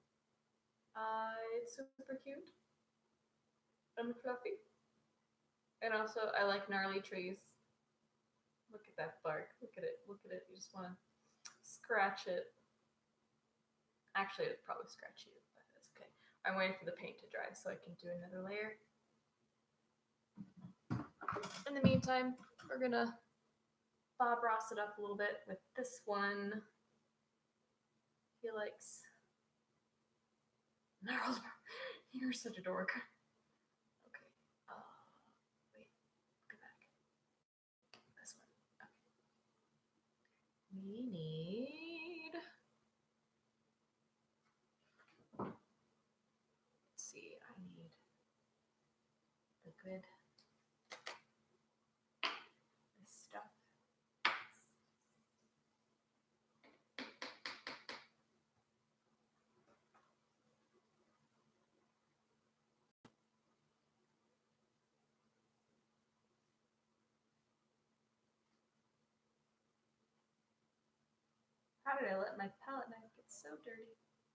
It's super cute and fluffy. And also, I like gnarly trees. Look at that bark. Look at it. Look at it. You just want to scratch it. Actually, it's probably scratchy, but that's okay. I'm waiting for the paint to dry so I can do another layer. In the meantime, we're gonna Bob Ross it up a little bit with this one. He likes gnarled. You're such a dork. Okay. Wait. Go back. This one. Okay. We need. Let's see. I need the good. This stuff. How did I let my palette knife get so dirty?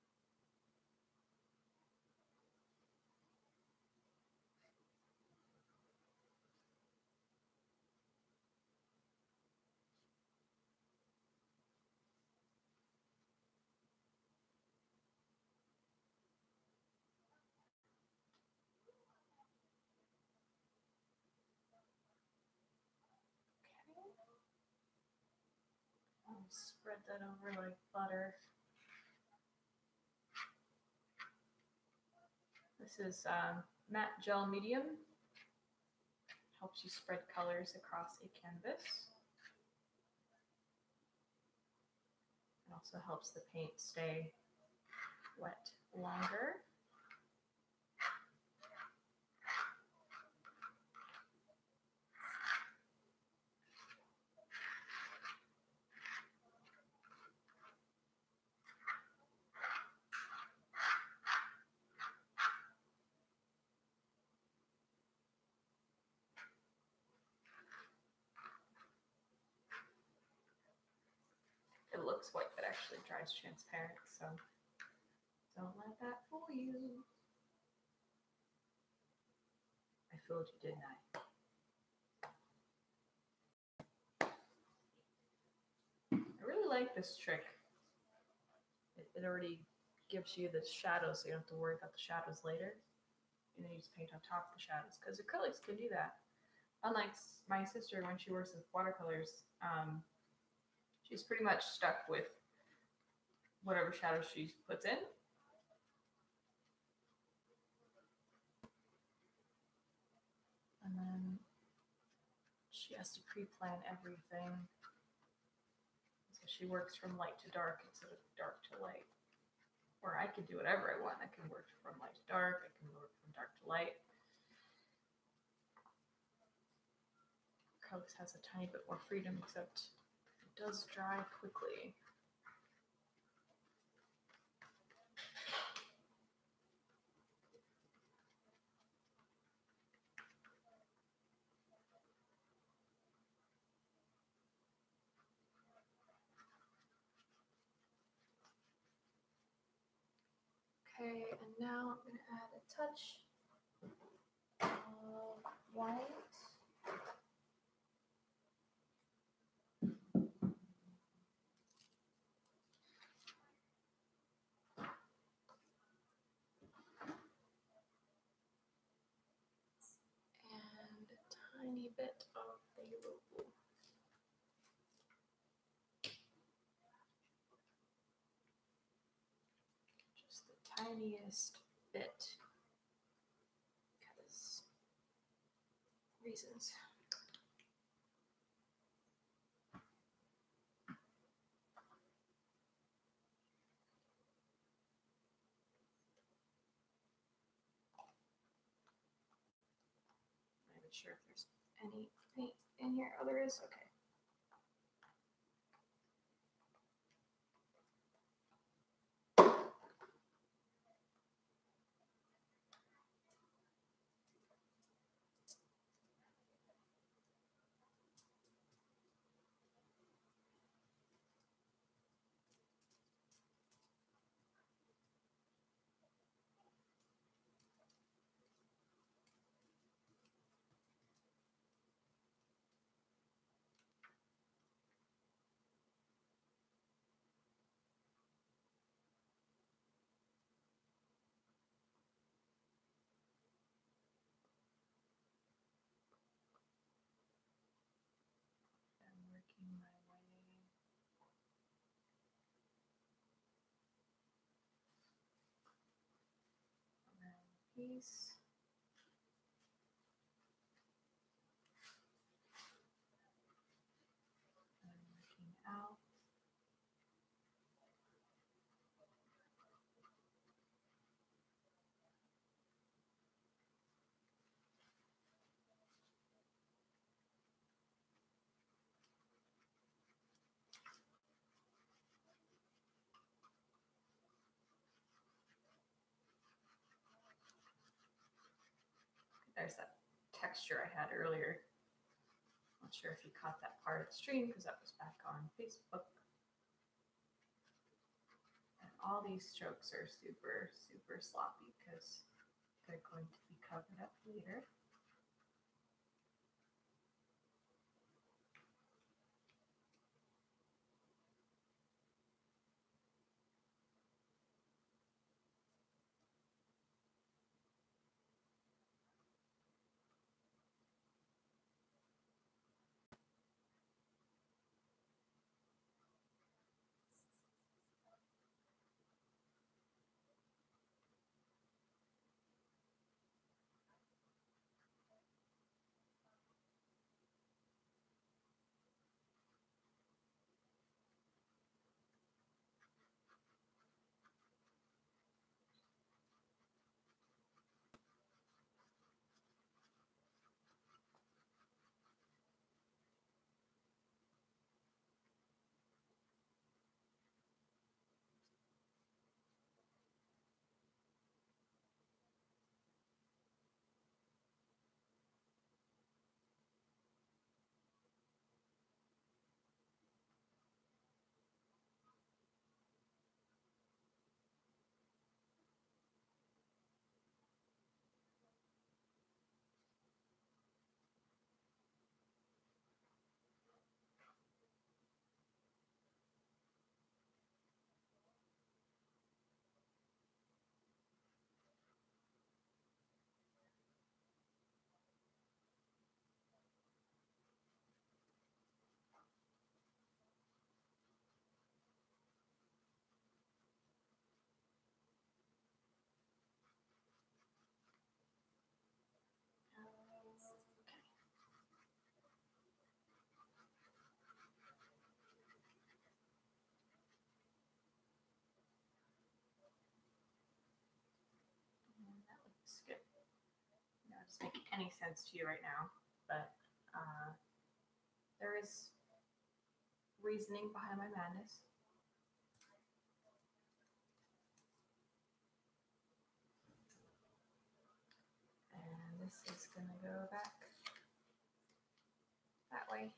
I'll spread that over like butter. This is matte gel medium. Helps you spread colors across a canvas. It also helps the paint stay wet longer. It looks white, but actually dries transparent, so don't let that fool you. I fooled you, didn't I? I really like this trick. It already gives you the shadows, so you don't have to worry about the shadows later. And then you just paint on top of the shadows, because acrylics can do that. Unlike my sister, when she works with watercolors, she's pretty much stuck with whatever shadow she puts in. And then she has to pre-plan everything. So she works from light to dark instead of dark to light. Or I can do whatever I want. I can work from light to dark. I can work from dark to light. Acrylics has a tiny bit more freedom, except it does dry quickly. Okay, and now I'm going to add a touch of white. And a tiny bit of the yellow. Just the tiniest bit, because reasons. sure if there's any paint in here. Oh, there is. Okay. I'm working my way around the piece. I'm working out. There's that texture I had earlier. Not sure if you caught that part of the stream because that was back on Facebook. And all these strokes are super, super sloppy because they're going to be covered up later. That looks good. Not just making any sense to you right now, but there is reasoning behind my madness. And this is gonna go back that way.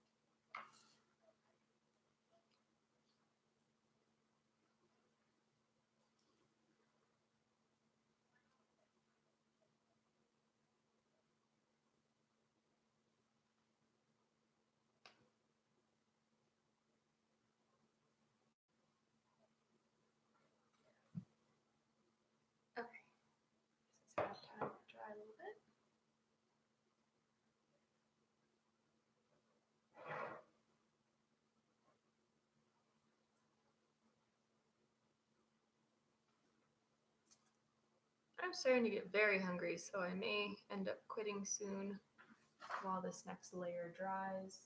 Okay, this has had time to dry a little bit. I'm starting to get very hungry, so I may end up quitting soon while this next layer dries.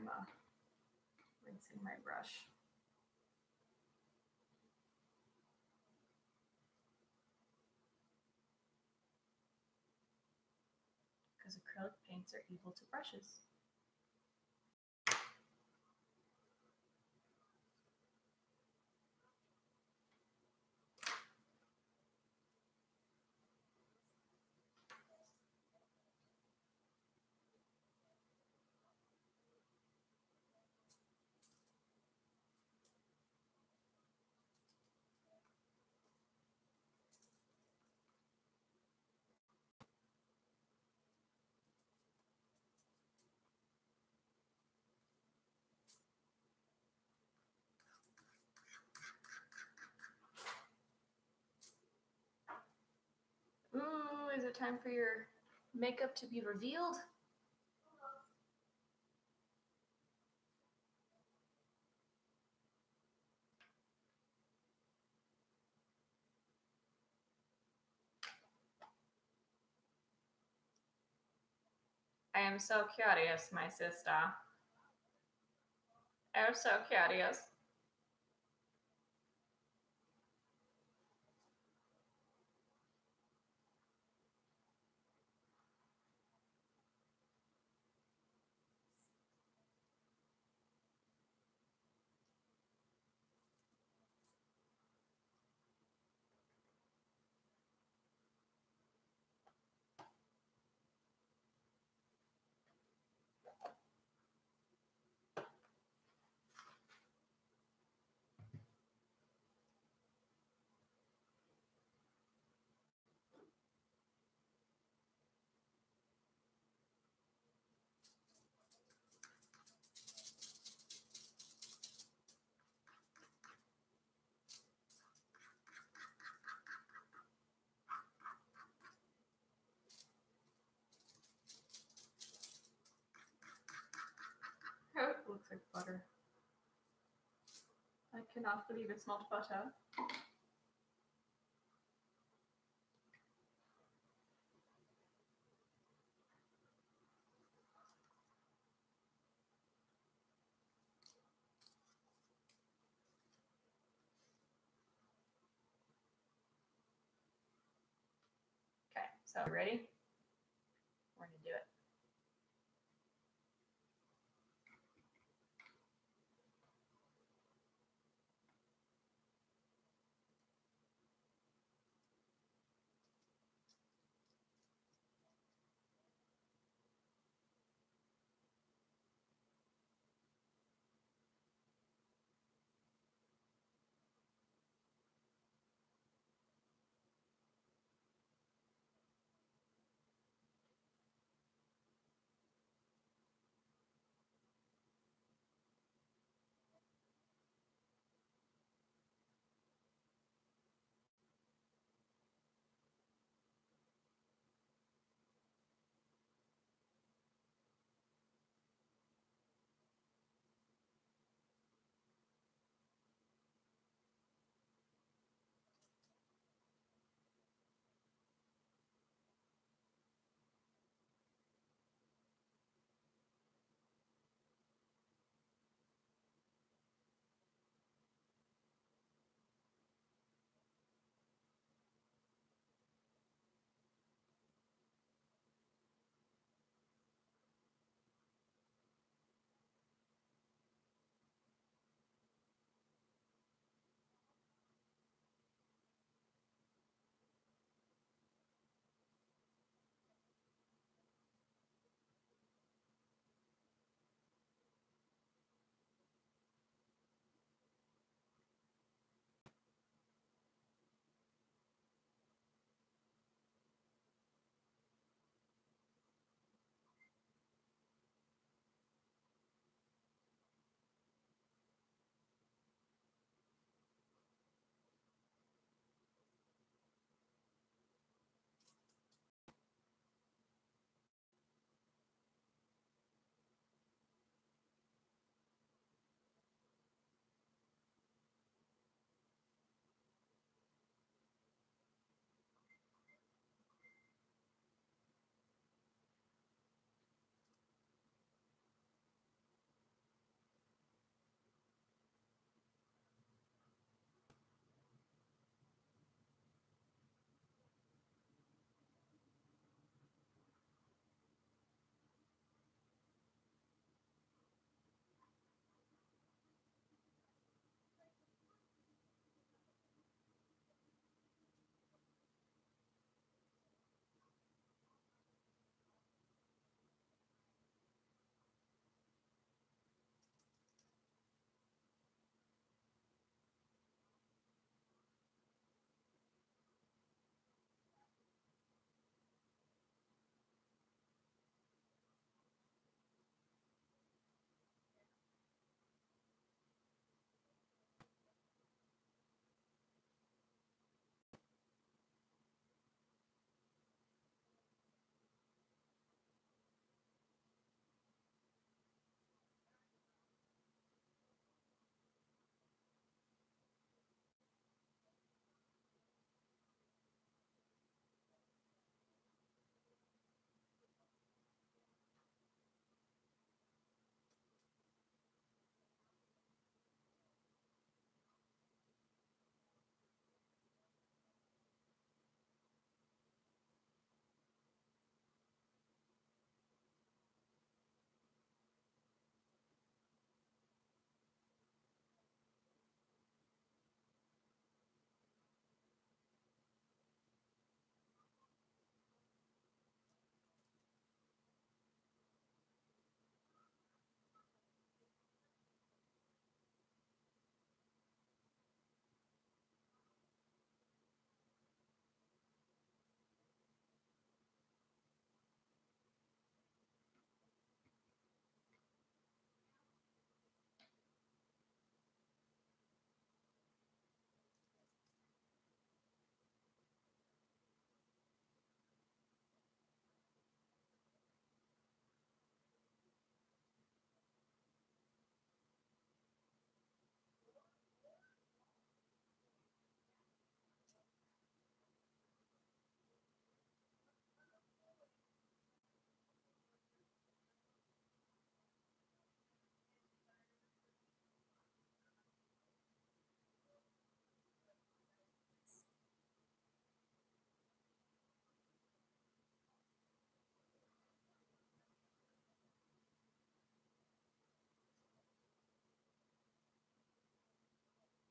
I'm rinsing my brush. Because acrylic paints are evil to brushes. Ooh, is it time for your makeup to be revealed? I am so curious, my sister. I am so curious. Oh, it looks like butter. I cannot believe it's not butter. Okay, so ready? We're gonna do it.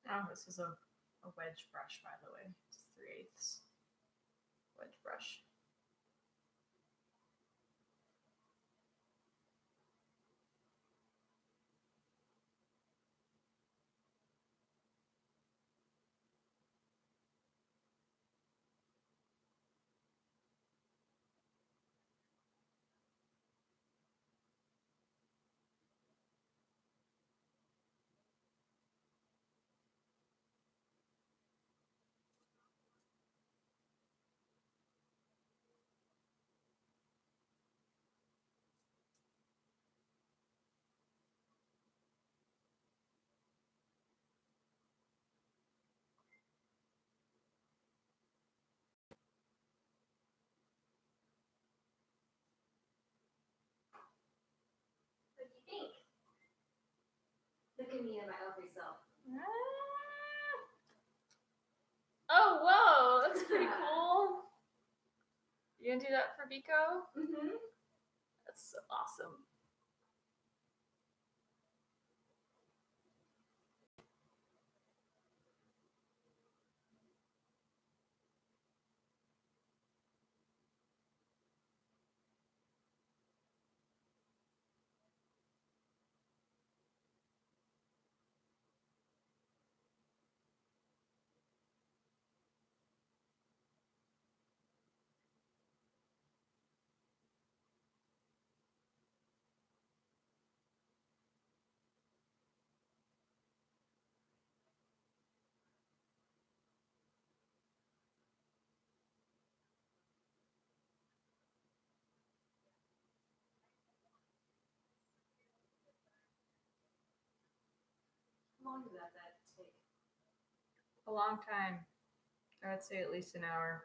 Oh, this is a wedge brush, by the way. It's 3/8 wedge brush. What do you think? Look at me and my ugly self. Oh, whoa, that's pretty cool. You gonna do that for Biko? Mm-hmm. That's so awesome. How long did that take? A long time. I would say at least an hour.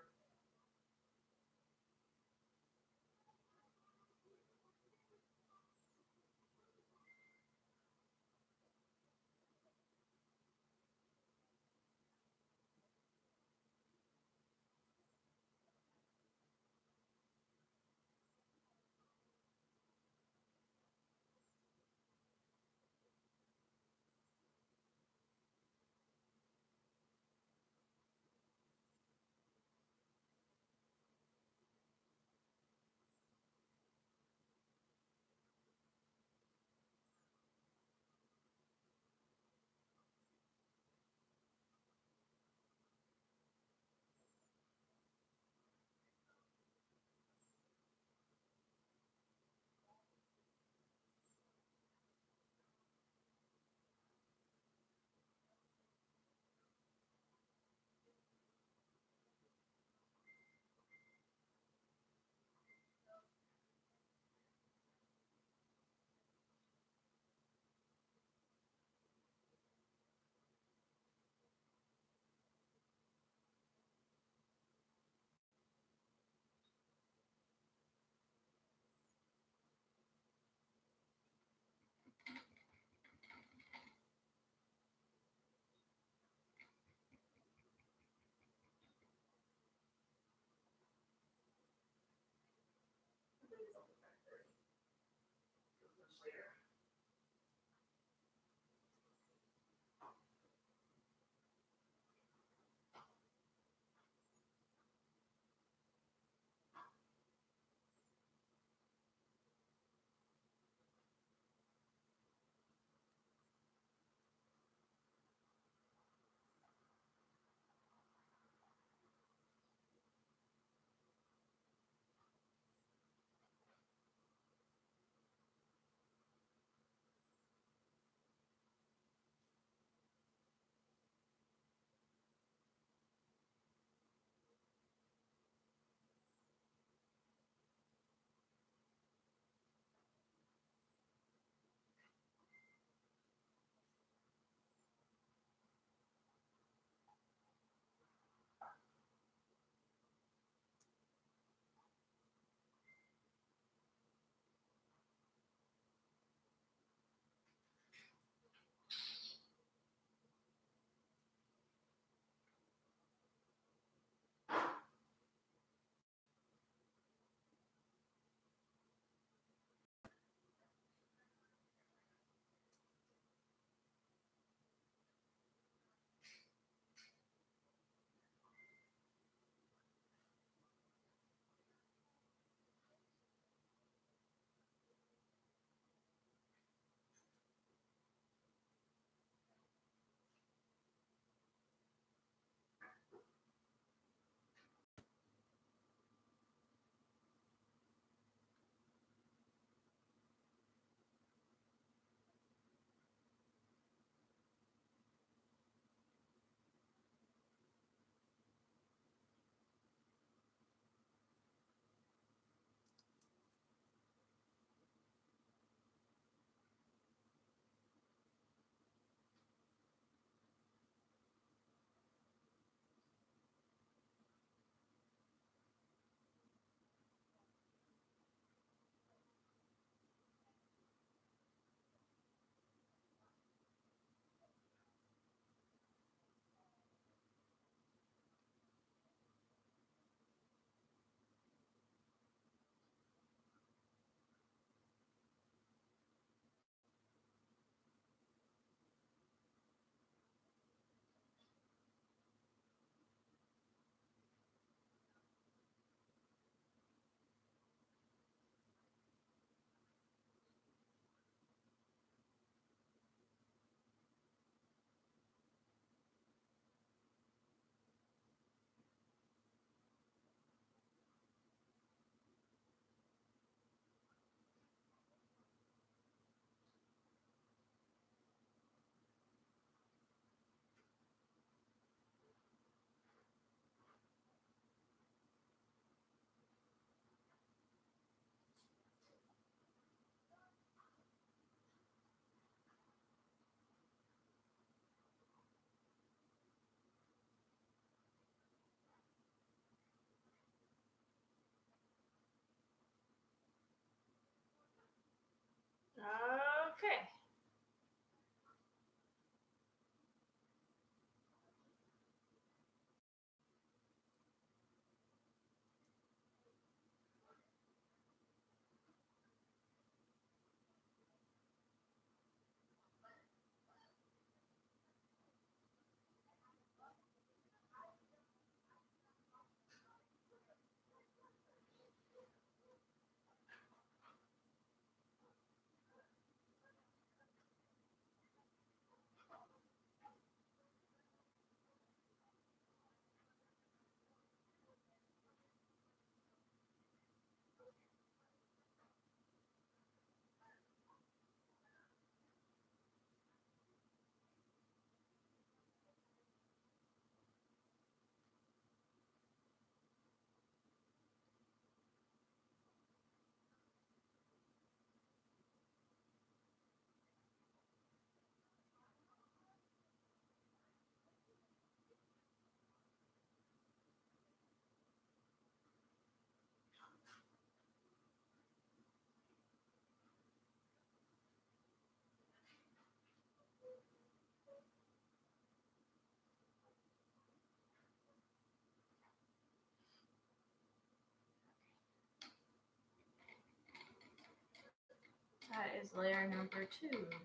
That is layer number 2.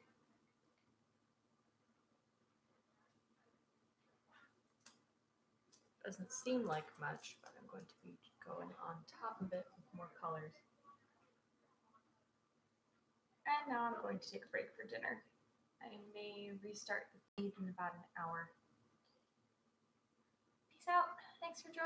Doesn't seem like much, but I'm going to be going on top of it with more colors. And now I'm going to take a break for dinner. I may restart the feed in about an hour. Peace out. Thanks for joining.